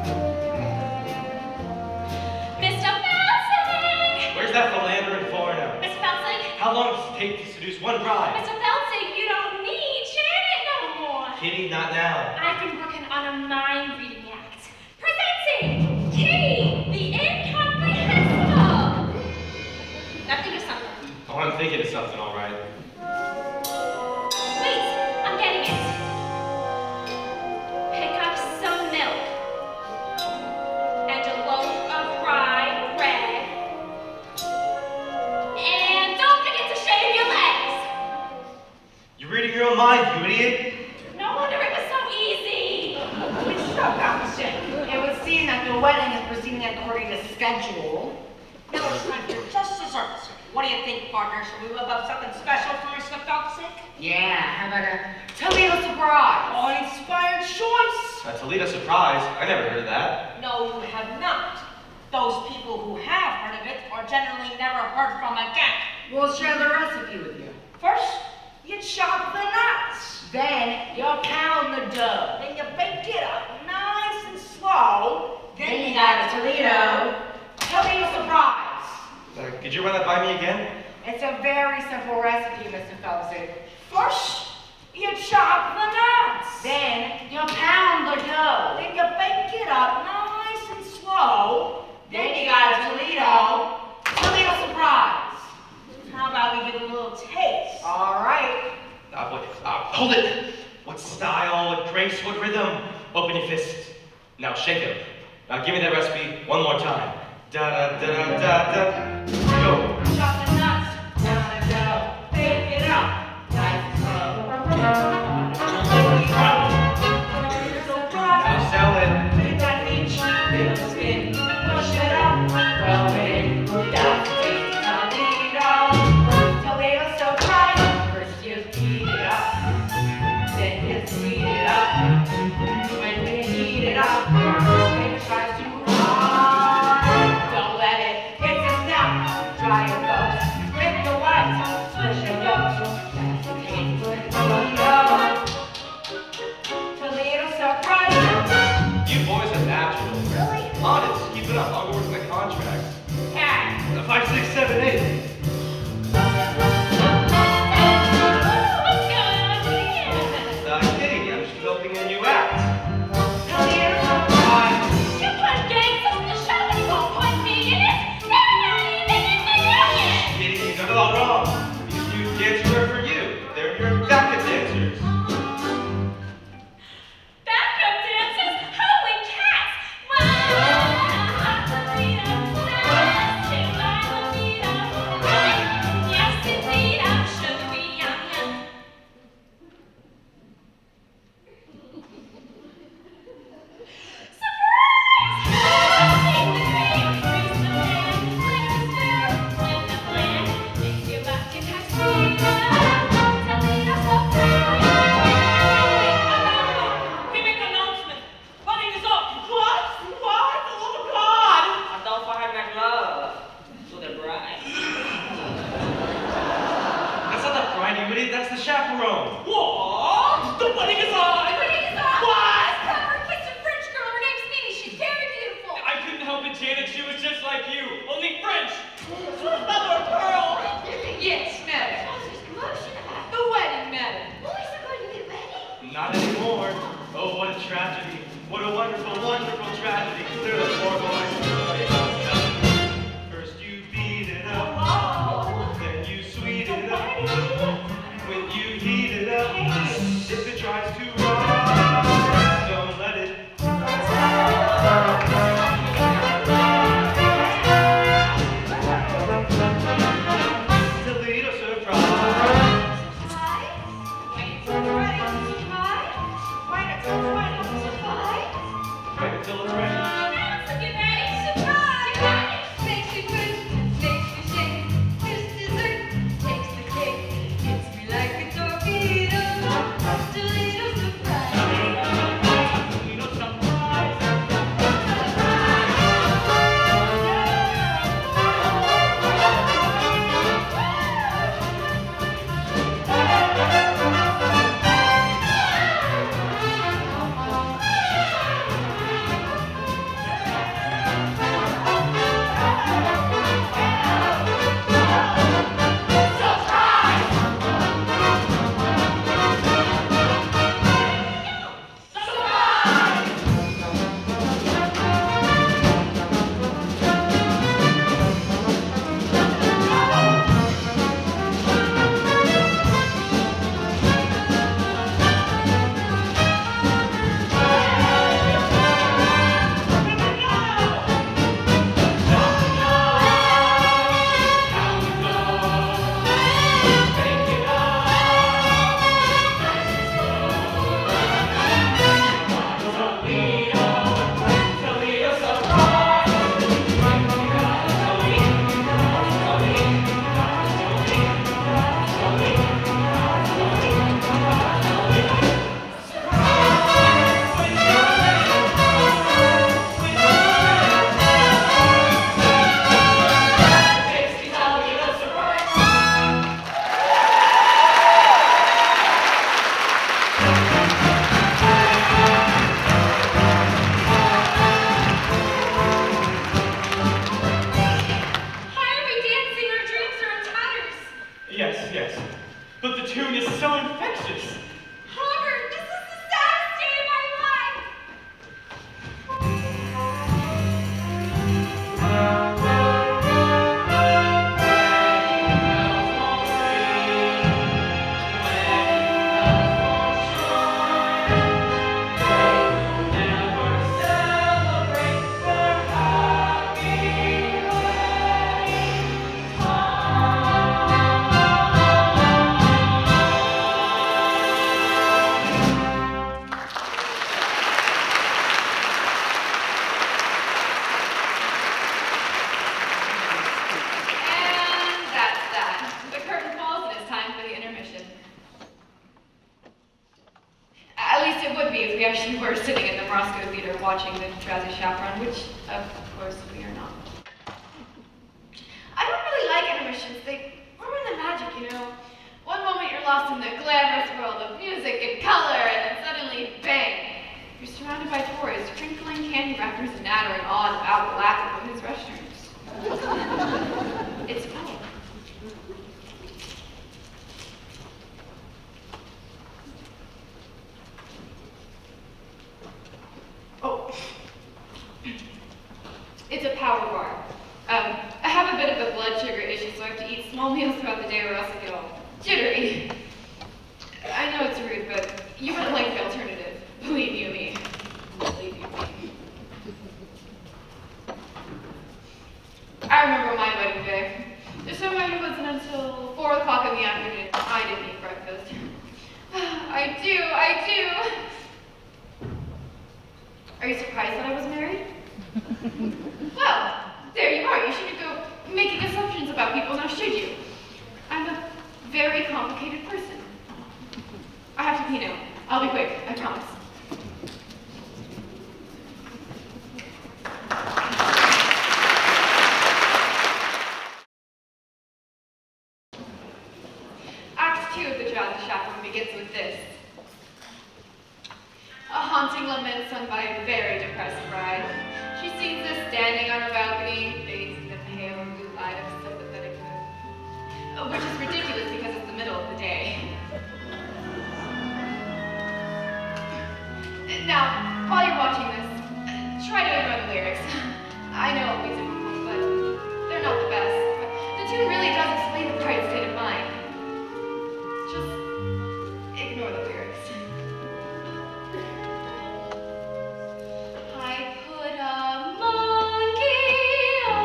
Mister Felsing!
Where's that philandering foreigner?
Mister Felsing!
How long does it take to seduce one bride?
Mister Felsing, you don't need Janet no more.
Kitty, not now.
I've been working on a mind-reading act. Presenting Kitty, the incomprehensible. Nothing of something.
Oh, I'm thinking of something, all right.
Wait, I'm getting it. Pick up some milk and a loaf of rye bread. And don't forget to shave your legs.
You're reading your own mind, you idiot.
No wonder it was so easy.
Mister Bouncing, it would seem that the wedding is proceeding according to schedule. Now it's time for just desserts. What do you think, partner? Shall we whip up something special for Mister Bouncing? Yeah, how about a tomato surprise? Oh, inspired choice.
A Toledo surprise? I never heard of that.
No, you have not. Those people who have heard of it are generally never heard from again.
We'll share the recipe with you.
First, you chop the nuts.
Then you pound the dough.
Then you bake it up nice and slow.
Then you got a Toledo.
Toledo surprise.
Uh, could you run that by me again?
It's a very simple recipe, Mister Phelpsy.
First, you chop the nuts.
Then you pound the dough.
Then you bake it up nice and slow.
Then you got a Toledo.
Toledo surprise. How about we give a little taste?
All right.
Uh, what, uh, hold it! What style, what grace, what rhythm? Open your fist. Now shake it. Now give me that recipe one more time. Da da da da da da. Go.
Chop the nuts, pound the dough, bake it up nice and slow.
Now sell it.
Make that meat, feel the skin, push it up, well in, that's the Toledo. Toledo surprise. First you heat it up, then you sweet it up. When you heat it up, it tries to run. Don't let it, it's a snap. Try your folks, with the white, swish your yolks. That's the case with Toledo. Toledo surprise.
You boys are natural.
Really?
Honest, keep it up. I'll go work on the contract.
Yeah.
Uh, Five, six, seven, eight. Uh, kidding, I'm just developing a new act.
Toledo surprise.
You put gangsters in the show and you won't put me in it? They're not even in the union!
Kidding, you got it all wrong. These new dances are for you. They're your backup dancers.
Backup dancers? Holy cats! Wow! Toledo, that's too loud, Toledo. Yes, indeed, I'm sugary, yum, yum.
We make an announcement. Wedding is up. What? What? Oh God!
And don't forget my love to the bride.
That's not the bride, you idiot. That's the chaperone.
What? The wedding is on. What? I couldn't help it, Janet. She was just like you, only French. Mother of pearl.
Yes, madam. The wedding, madam.
Not anymore. Oh, what a tragedy. What a wonderful, wonderful tragedy. They're the poor boys. First you beat it up. Then you sweet it up. When you heat it up. Yes, yes. But the tune is so infectious.
Robert, this is the saddest day of my life.
We actually were sitting in the Moscow Theater watching the Drowsy Chaperone, which, of course, we are not. I don't really like intermissions. They ruin the magic, you know. One moment you're lost in the glamorous world of music and color, and then suddenly, bang, you're surrounded by tourists, crinkling candy wrappers and nattering on about black women's restrooms. It's fun. Oh, it's a power bar. Um, I have a bit of a blood sugar issue, so I have to eat small meals throughout the day or else I get all jittery. I know it's rude, but you wouldn't like the alternative. Believe you me. Believe you me. I remember my wedding day. The ceremony wasn't until four o'clock in the afternoon. I didn't eat breakfast. I do, I do. Are you surprised that I was married? Well, there you are. You shouldn't go making assumptions about people, now should you? I'm a very complicated person. I have to pee now. I'll be quick, I promise. Act two of the Drowsy Chaperone begins with this. A haunting lament sung by a very depressed bride. She sings this standing on her balcony, bathed in the pale blue light of a sympathetic moon. Which is ridiculous because it's the middle of the day. Now, while you're watching this, try to ignore the lyrics. I know it'll be difficult, but they're not the best. The tune really does explain the bride's state of mind. Just ignore the lyrics. I put a monkey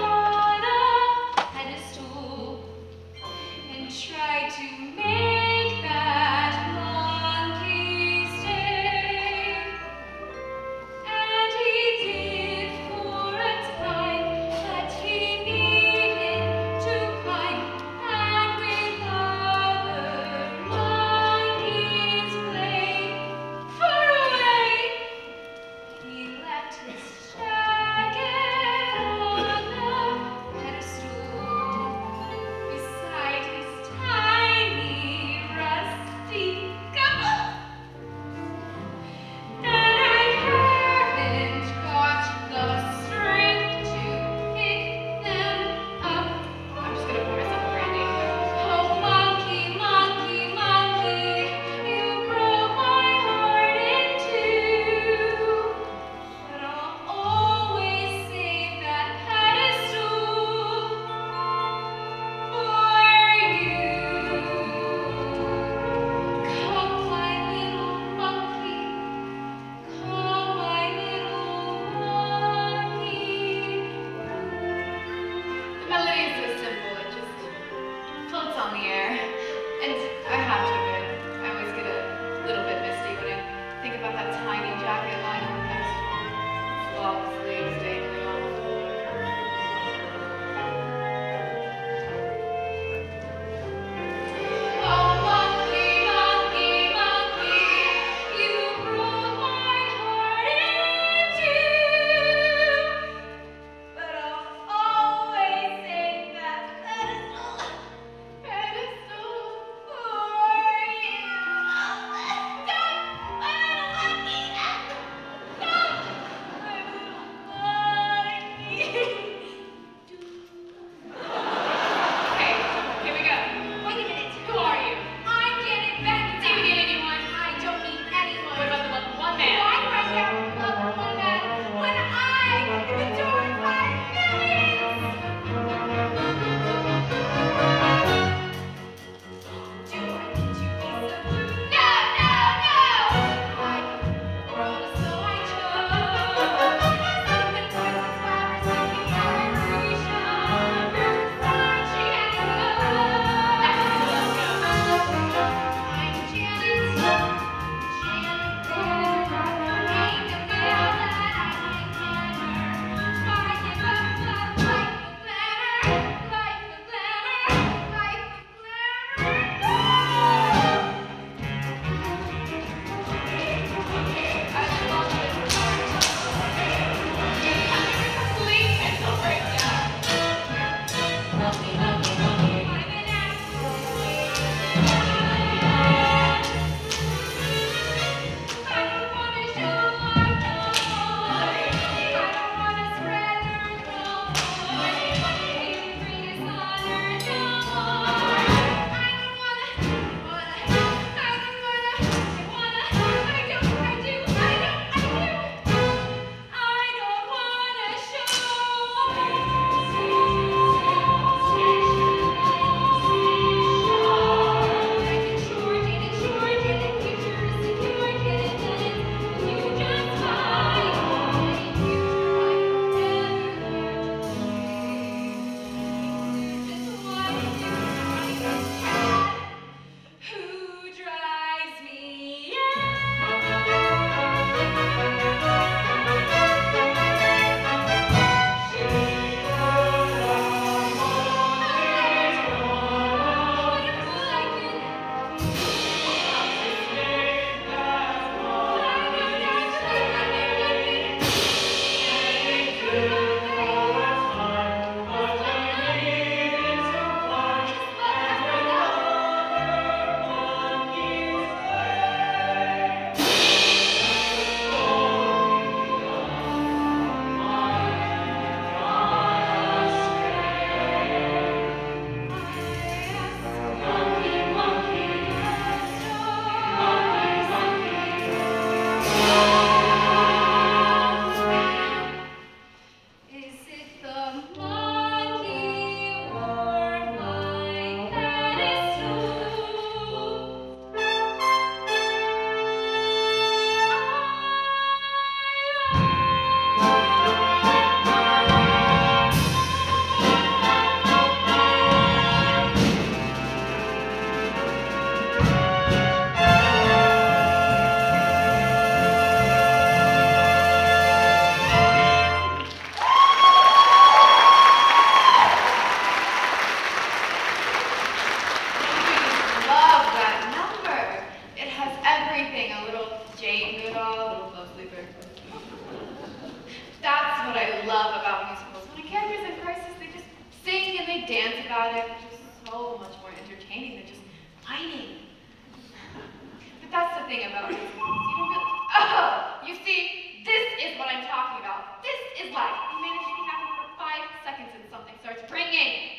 dance about it, which is so much more entertaining than just whining. But that's the thing about it. You don't really, oh, you see, this is what I'm talking about. This is life. You manage to be happy for five seconds and something starts ringing.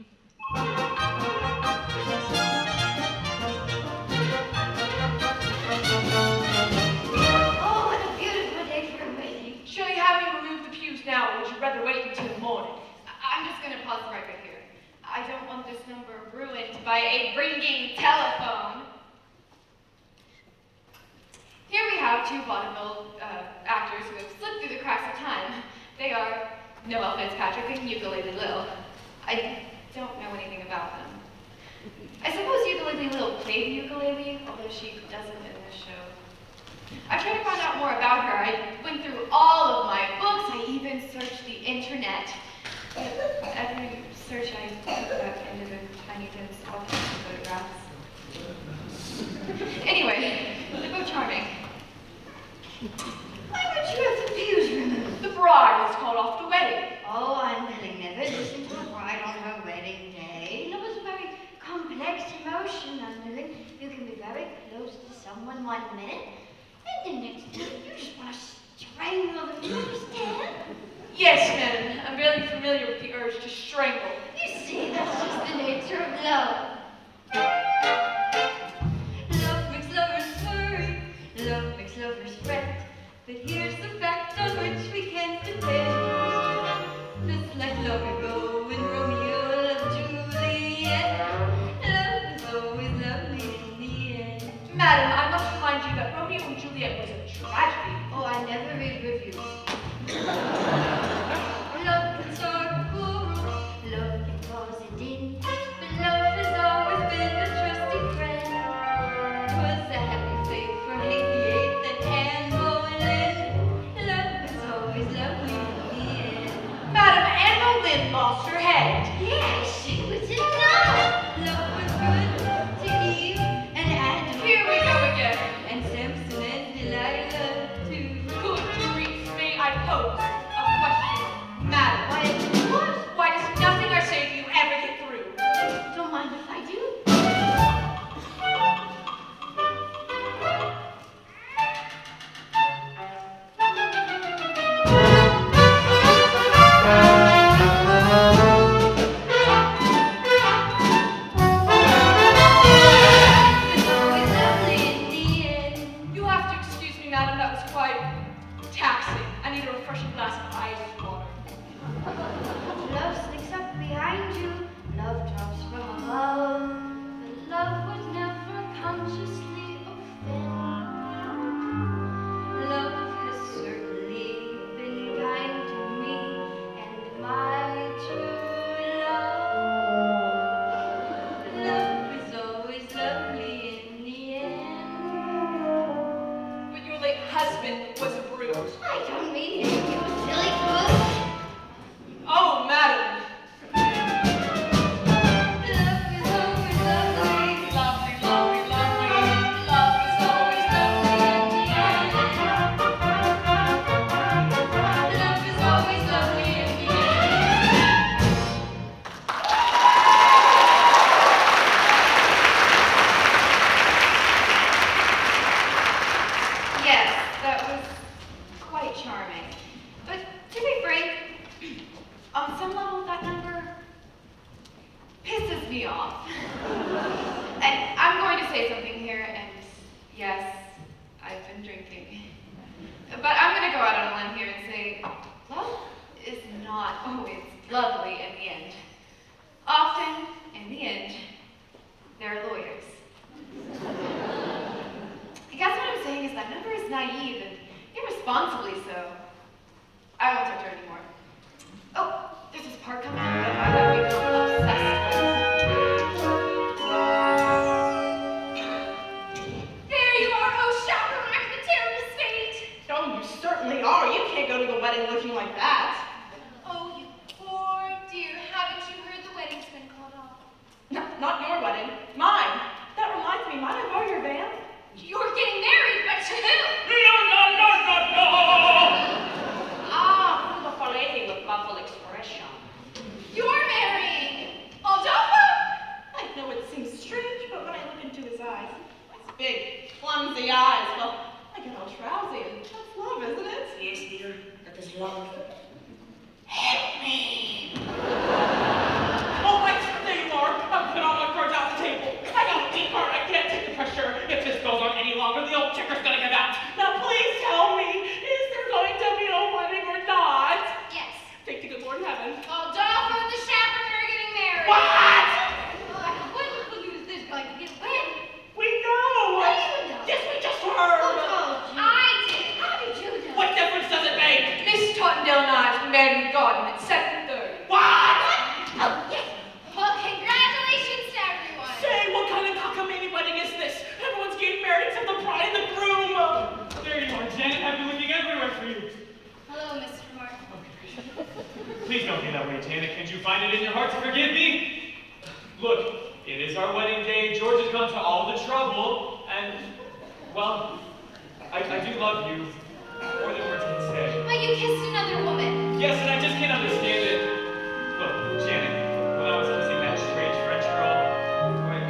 Oh, what a beautiful day for a wedding.
Shall you have me remove the pews now, or would you rather wait until morning?
I- I'm just going to pause right right here. I don't want this number ruined by a ringing telephone. Here we have two vaudeville uh, actors who have slipped through the cracks of time. They are Noel Fitzpatrick and Ukulele Lil. I don't know anything about them. I suppose Ukulele Lil played the ukulele, although she doesn't in this show. I tried to find out more about her. I went through all of my books. I even searched the internet. But every search I took up ended in tiny dense authentic photographs. Anyway, they're both charming.
Why would you have the pews removed?
The bride has called off the wedding.
Oh, unwilling never listen to a bride on her wedding day. Love is a very complex emotion, unwilling. You can be very close to someone one minute, and the next minute you just want to strangle them. Do you understand?
Yes, madam. I'm very familiar with the urge to strangle.
You see, that's just the nature of love. Love makes lovers hurry, love makes lovers fret. But here's the fact on which we can't depend. Just like long ago when Romeo loved Juliet, love is always lovely in the end.
Madam, I must remind you that Romeo and Juliet was a tragedy.
Oh, I never read reviews. Love can start a quarrel, love can cause a din, but love has always been a trusty friend. 'Twas a happy fate for Henry the Eighth and Anne Boleyn. Love is always lovely in the end.
Madam, Anne Boleyn lost her head.
Yes, she was in love. Love was good to Eve and Adam.
Here we go again.
And Samson and Delilah too.
Good grief, may I pose a question? Madam,
Why, of course.
why does nothing I say to you ever get through?
Don't mind if I do. It's always lovely in the end.
You'll have to excuse me, madam, that was quite taxing. I need a refreshing glass of iced water.
Love sneaks up behind you, love drops from above, but love would never consciously offend. Love has certainly been kind to me and my true love. Love is always lovely in the end.
But your late husband was a brute.
I don't mean it, you silly fool.
Oh, madam.
Love is always lovely.
Lovely, lovely, lovely. Love is always lovely in the end.
Love is always lovely in the end.
Yes, that was quite charming. But to be frank, on some level that number pisses me off. And I'm going to say something here, and yes, I've been drinking. But I'm going to go out on a limb here and say, love is not always lovely in the end. Often, in the end, they're lawyers. I guess what I'm saying is that number is naive and irresponsibly so. I won't touch her anymore. Oh, there's this part coming up that I have become obsessed with. There you are, oh Chaperone, I'm in a terrible state.
Oh, you certainly are. You can't go to the wedding looking like that.
Oh, you poor dear, haven't
What?
When who's this going to get when?
We know!
How do you know?
Yes, we just heard!
Who told you? I did. How did you know?
What difference does it make?
Miss Tottenham Night Married Garden at seven thirty.
What?
Oh, yes. Well, congratulations to everyone.
Say, what kind of cockamamie wedding is this? Everyone's getting married except the bride and the groom!
There you are, Janet. I've been looking everywhere for you.
Hello, Mister Martin.
Please don't be that way, Janet. Can't you find it in your heart to forgive me? Look, it is our wedding day. George has gone to all the trouble, and, well, I, I do love you more than words can say.
But you kissed another woman.
Yes, and I just can't understand it. Look, Janet, when I was kissing that strange French girl, why,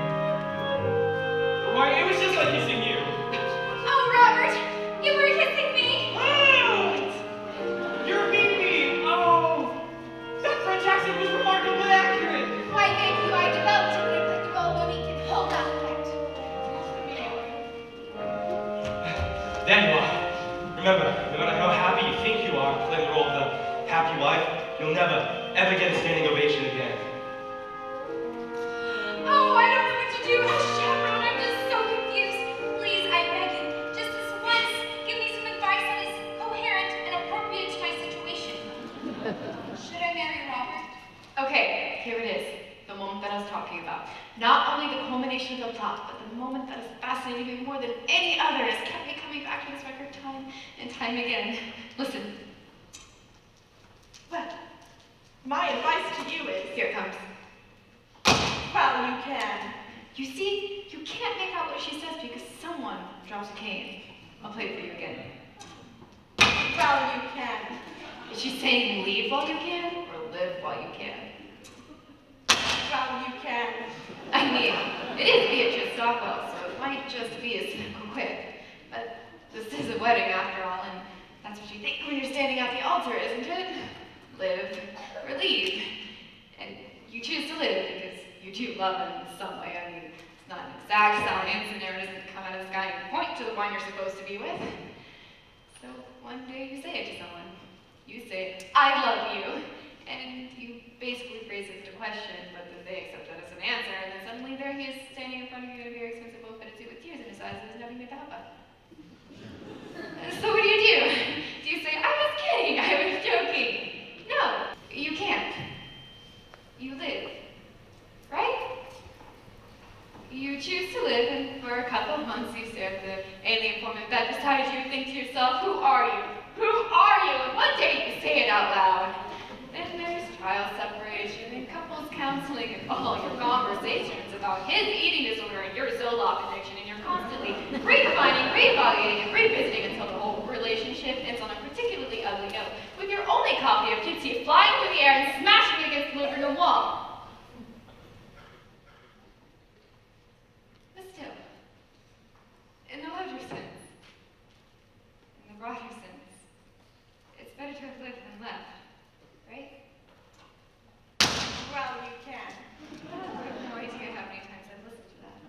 why, it was just like kissing you.
Oh, Robert, you were kissing me.
Oh, you're Mimi. Oh, that French accent was remarkably accurate.
Why, thank you. I developed an impeccable Monique and hold on effect.
There you are. Remember, no matter how happy you think you are playing the role of the happy wife, you'll never, ever get a standing ovation again.
Oh, I don't know what to do. Oh, Chaperone, I'm just so confused. Please, I beg you, just this once, give me some advice that is coherent and appropriate to my situation. Should I marry Robert?
Okay, here it is. The moment that I was talking about. Not only the culmination of the plot, but the moment that has fascinated me more than any other has kept me coming back to this record time and time again. Listen.
Well, my advice to you is,
Here it comes.
well, you can.
You see, you can't make out what she says because someone drops a cane. I'll play it for you again.
Well, you can.
Is she saying leave while you can or live while you can?
Well, you can.
I mean, it is Beatrice Stockwell, so it might just be a simple quick. But this is a wedding after all, and that's what you think when you're standing at the altar, isn't it? Live or leave. And you choose to live because you do love him in some way. I mean, it's not an exact science, and never doesn't come out of the sky and point to the one you're supposed to be with. So one day you say it to someone. You say, I love you. And you basically phrase it as a question, but then they accept that as an answer, and then suddenly there he is standing in front of you in a very expensive bow-fitted suit with tears in his eyes and has nothing made the help of. So what do you do? Do you say, I was kidding, I was joking? No, you can't. You live, right? You choose to live, and for a couple of months you stare at the alien form of bed beside you and think to yourself, who are you? Who are you? And one day you say it out loud. Then there's trial separation and couples counseling and all your conversations about his eating disorder and your Zoloft addiction, and you're constantly redefining, reevaluating, and revisiting until the whole relationship ends on a particularly ugly note, with your only copy of Gypsy flying through the air and smashing against the living room wall. But still, in the larger sense, in the broader sense, it's better to have lived than left. Right?
Well, you can.
I have no idea how many times I've listened to that.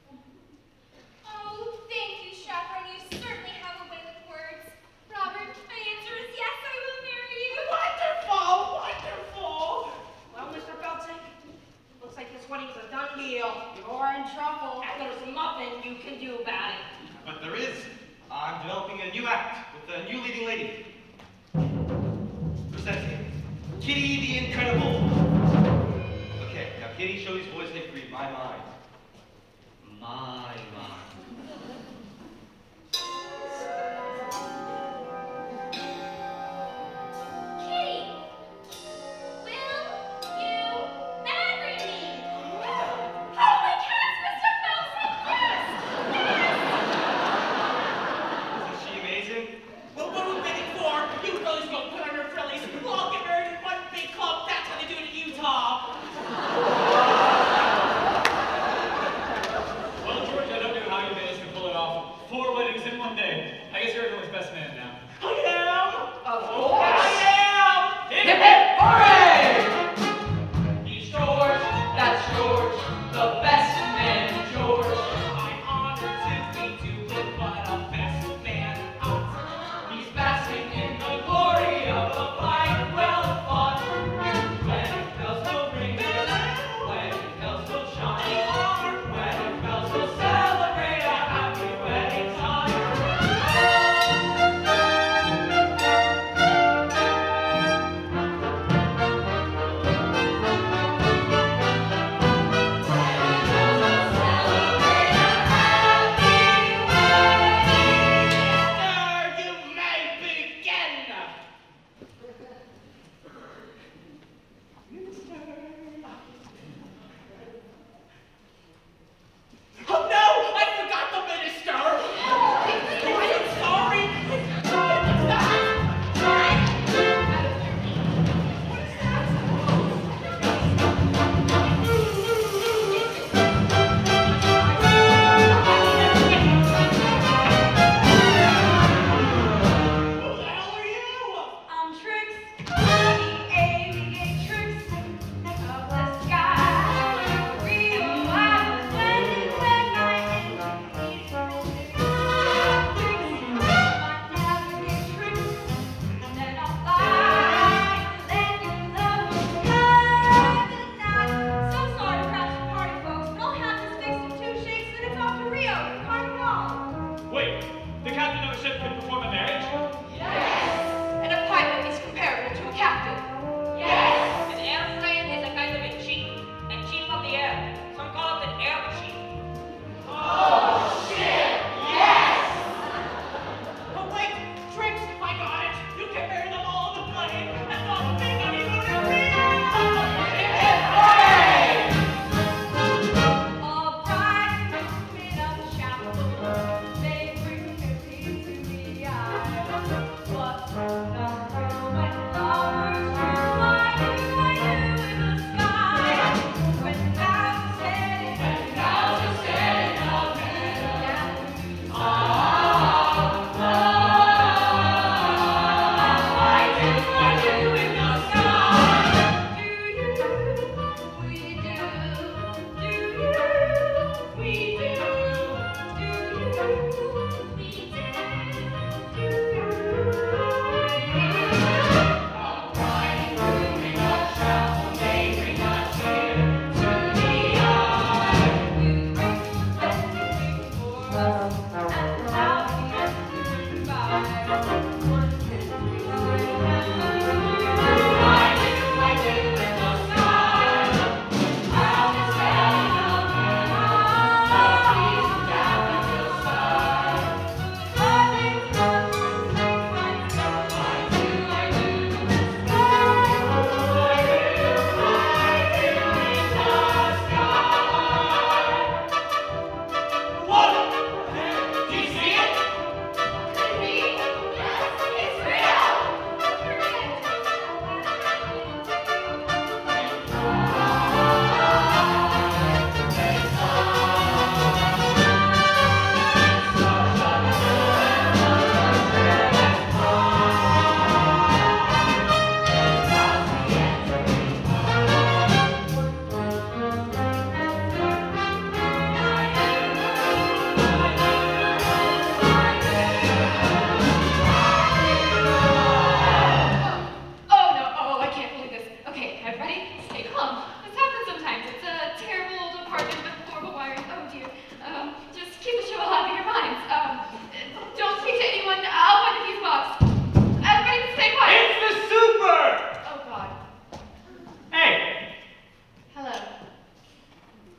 Oh, thank you, Chaperone. You certainly have a way with words. Robert, my answer is yes, I will marry you.
Wonderful, wonderful. Well, Mister Felton, looks like this wedding's a done deal. You're in trouble, and there's nothing you can do about it.
But there is. I'm developing a new act with a new leading lady. Presenting Kitty the Incredible. Okay, now Kitty, show these boys they read my mind. My mind.
Kitty, will you marry me? Holy cats, Mister Felton, yes!
Isn't she amazing?
Well, what are we waiting for? You girls go put on your frillies. We'll all get married in one big club. That's how they do it in Utah.
Well, George, I don't know how you managed to pull it off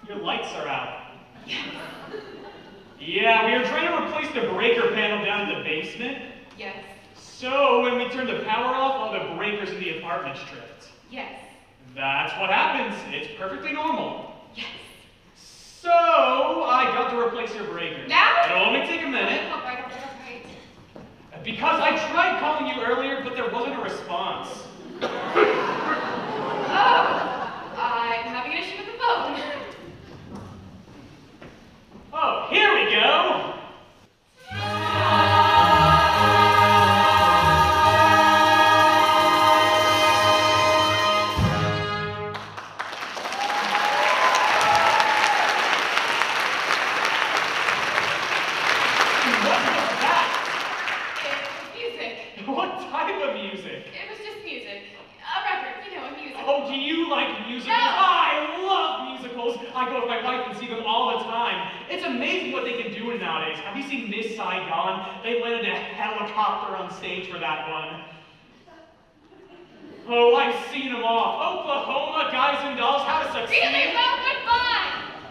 Your lights are out. Yeah, we are trying to replace the breaker panel down in the basement.
Yes.
So when we turn the power off, all the breakers in the apartment tripped.
Yes.
That's what happens. It's perfectly normal.
Yes.
So I got to replace your breakers.
Now?
It'll only take a minute.
Oh, right, right, right.
Because I tried calling you earlier, but there wasn't a response.
Oh, I'm having an issue with the phone.
Oh, here we go. What type of music?
It was just music. A record, you know, a music.
Oh, do you like musicals?
No.
I love musicals. I go with my wife and see them all the time. It's amazing what they can do nowadays. Have you seen Miss Saigon? They landed a helicopter on stage for that one. Oh, I've seen them all. Oklahoma, Guys and Dolls, How to Succeed.
Really? Well, goodbye.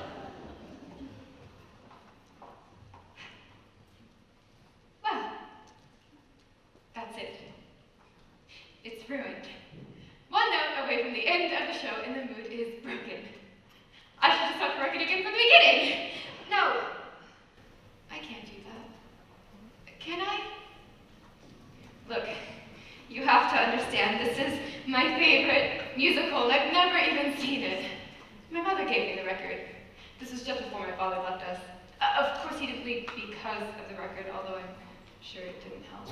Well, that's it. It's ruined. One note away from the end of the show and the mood is broken. I should just start the record again from the beginning. No, I can't do that. Can I? Look, you have to understand this is my favorite musical. I've never even seen it. My mother gave me the record. This was just before my father left us. Uh, of course, he didn't leave because of the record, although I'm sure it didn't help.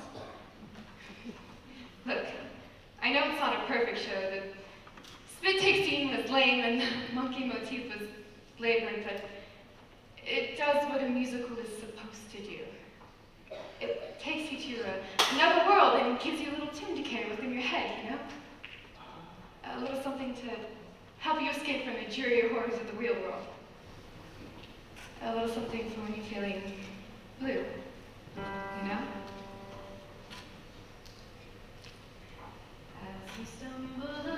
Look, I know it's not a perfect show. The spit take scene was lame and the monkey motif was labored, but it does what a musical is supposed to do. It takes you to a, another world and gives you a little tune to carry within your head, you know? A little something to help you escape from the dreary horrors of the real world. A little something for when you're feeling blue, you know? As we stumble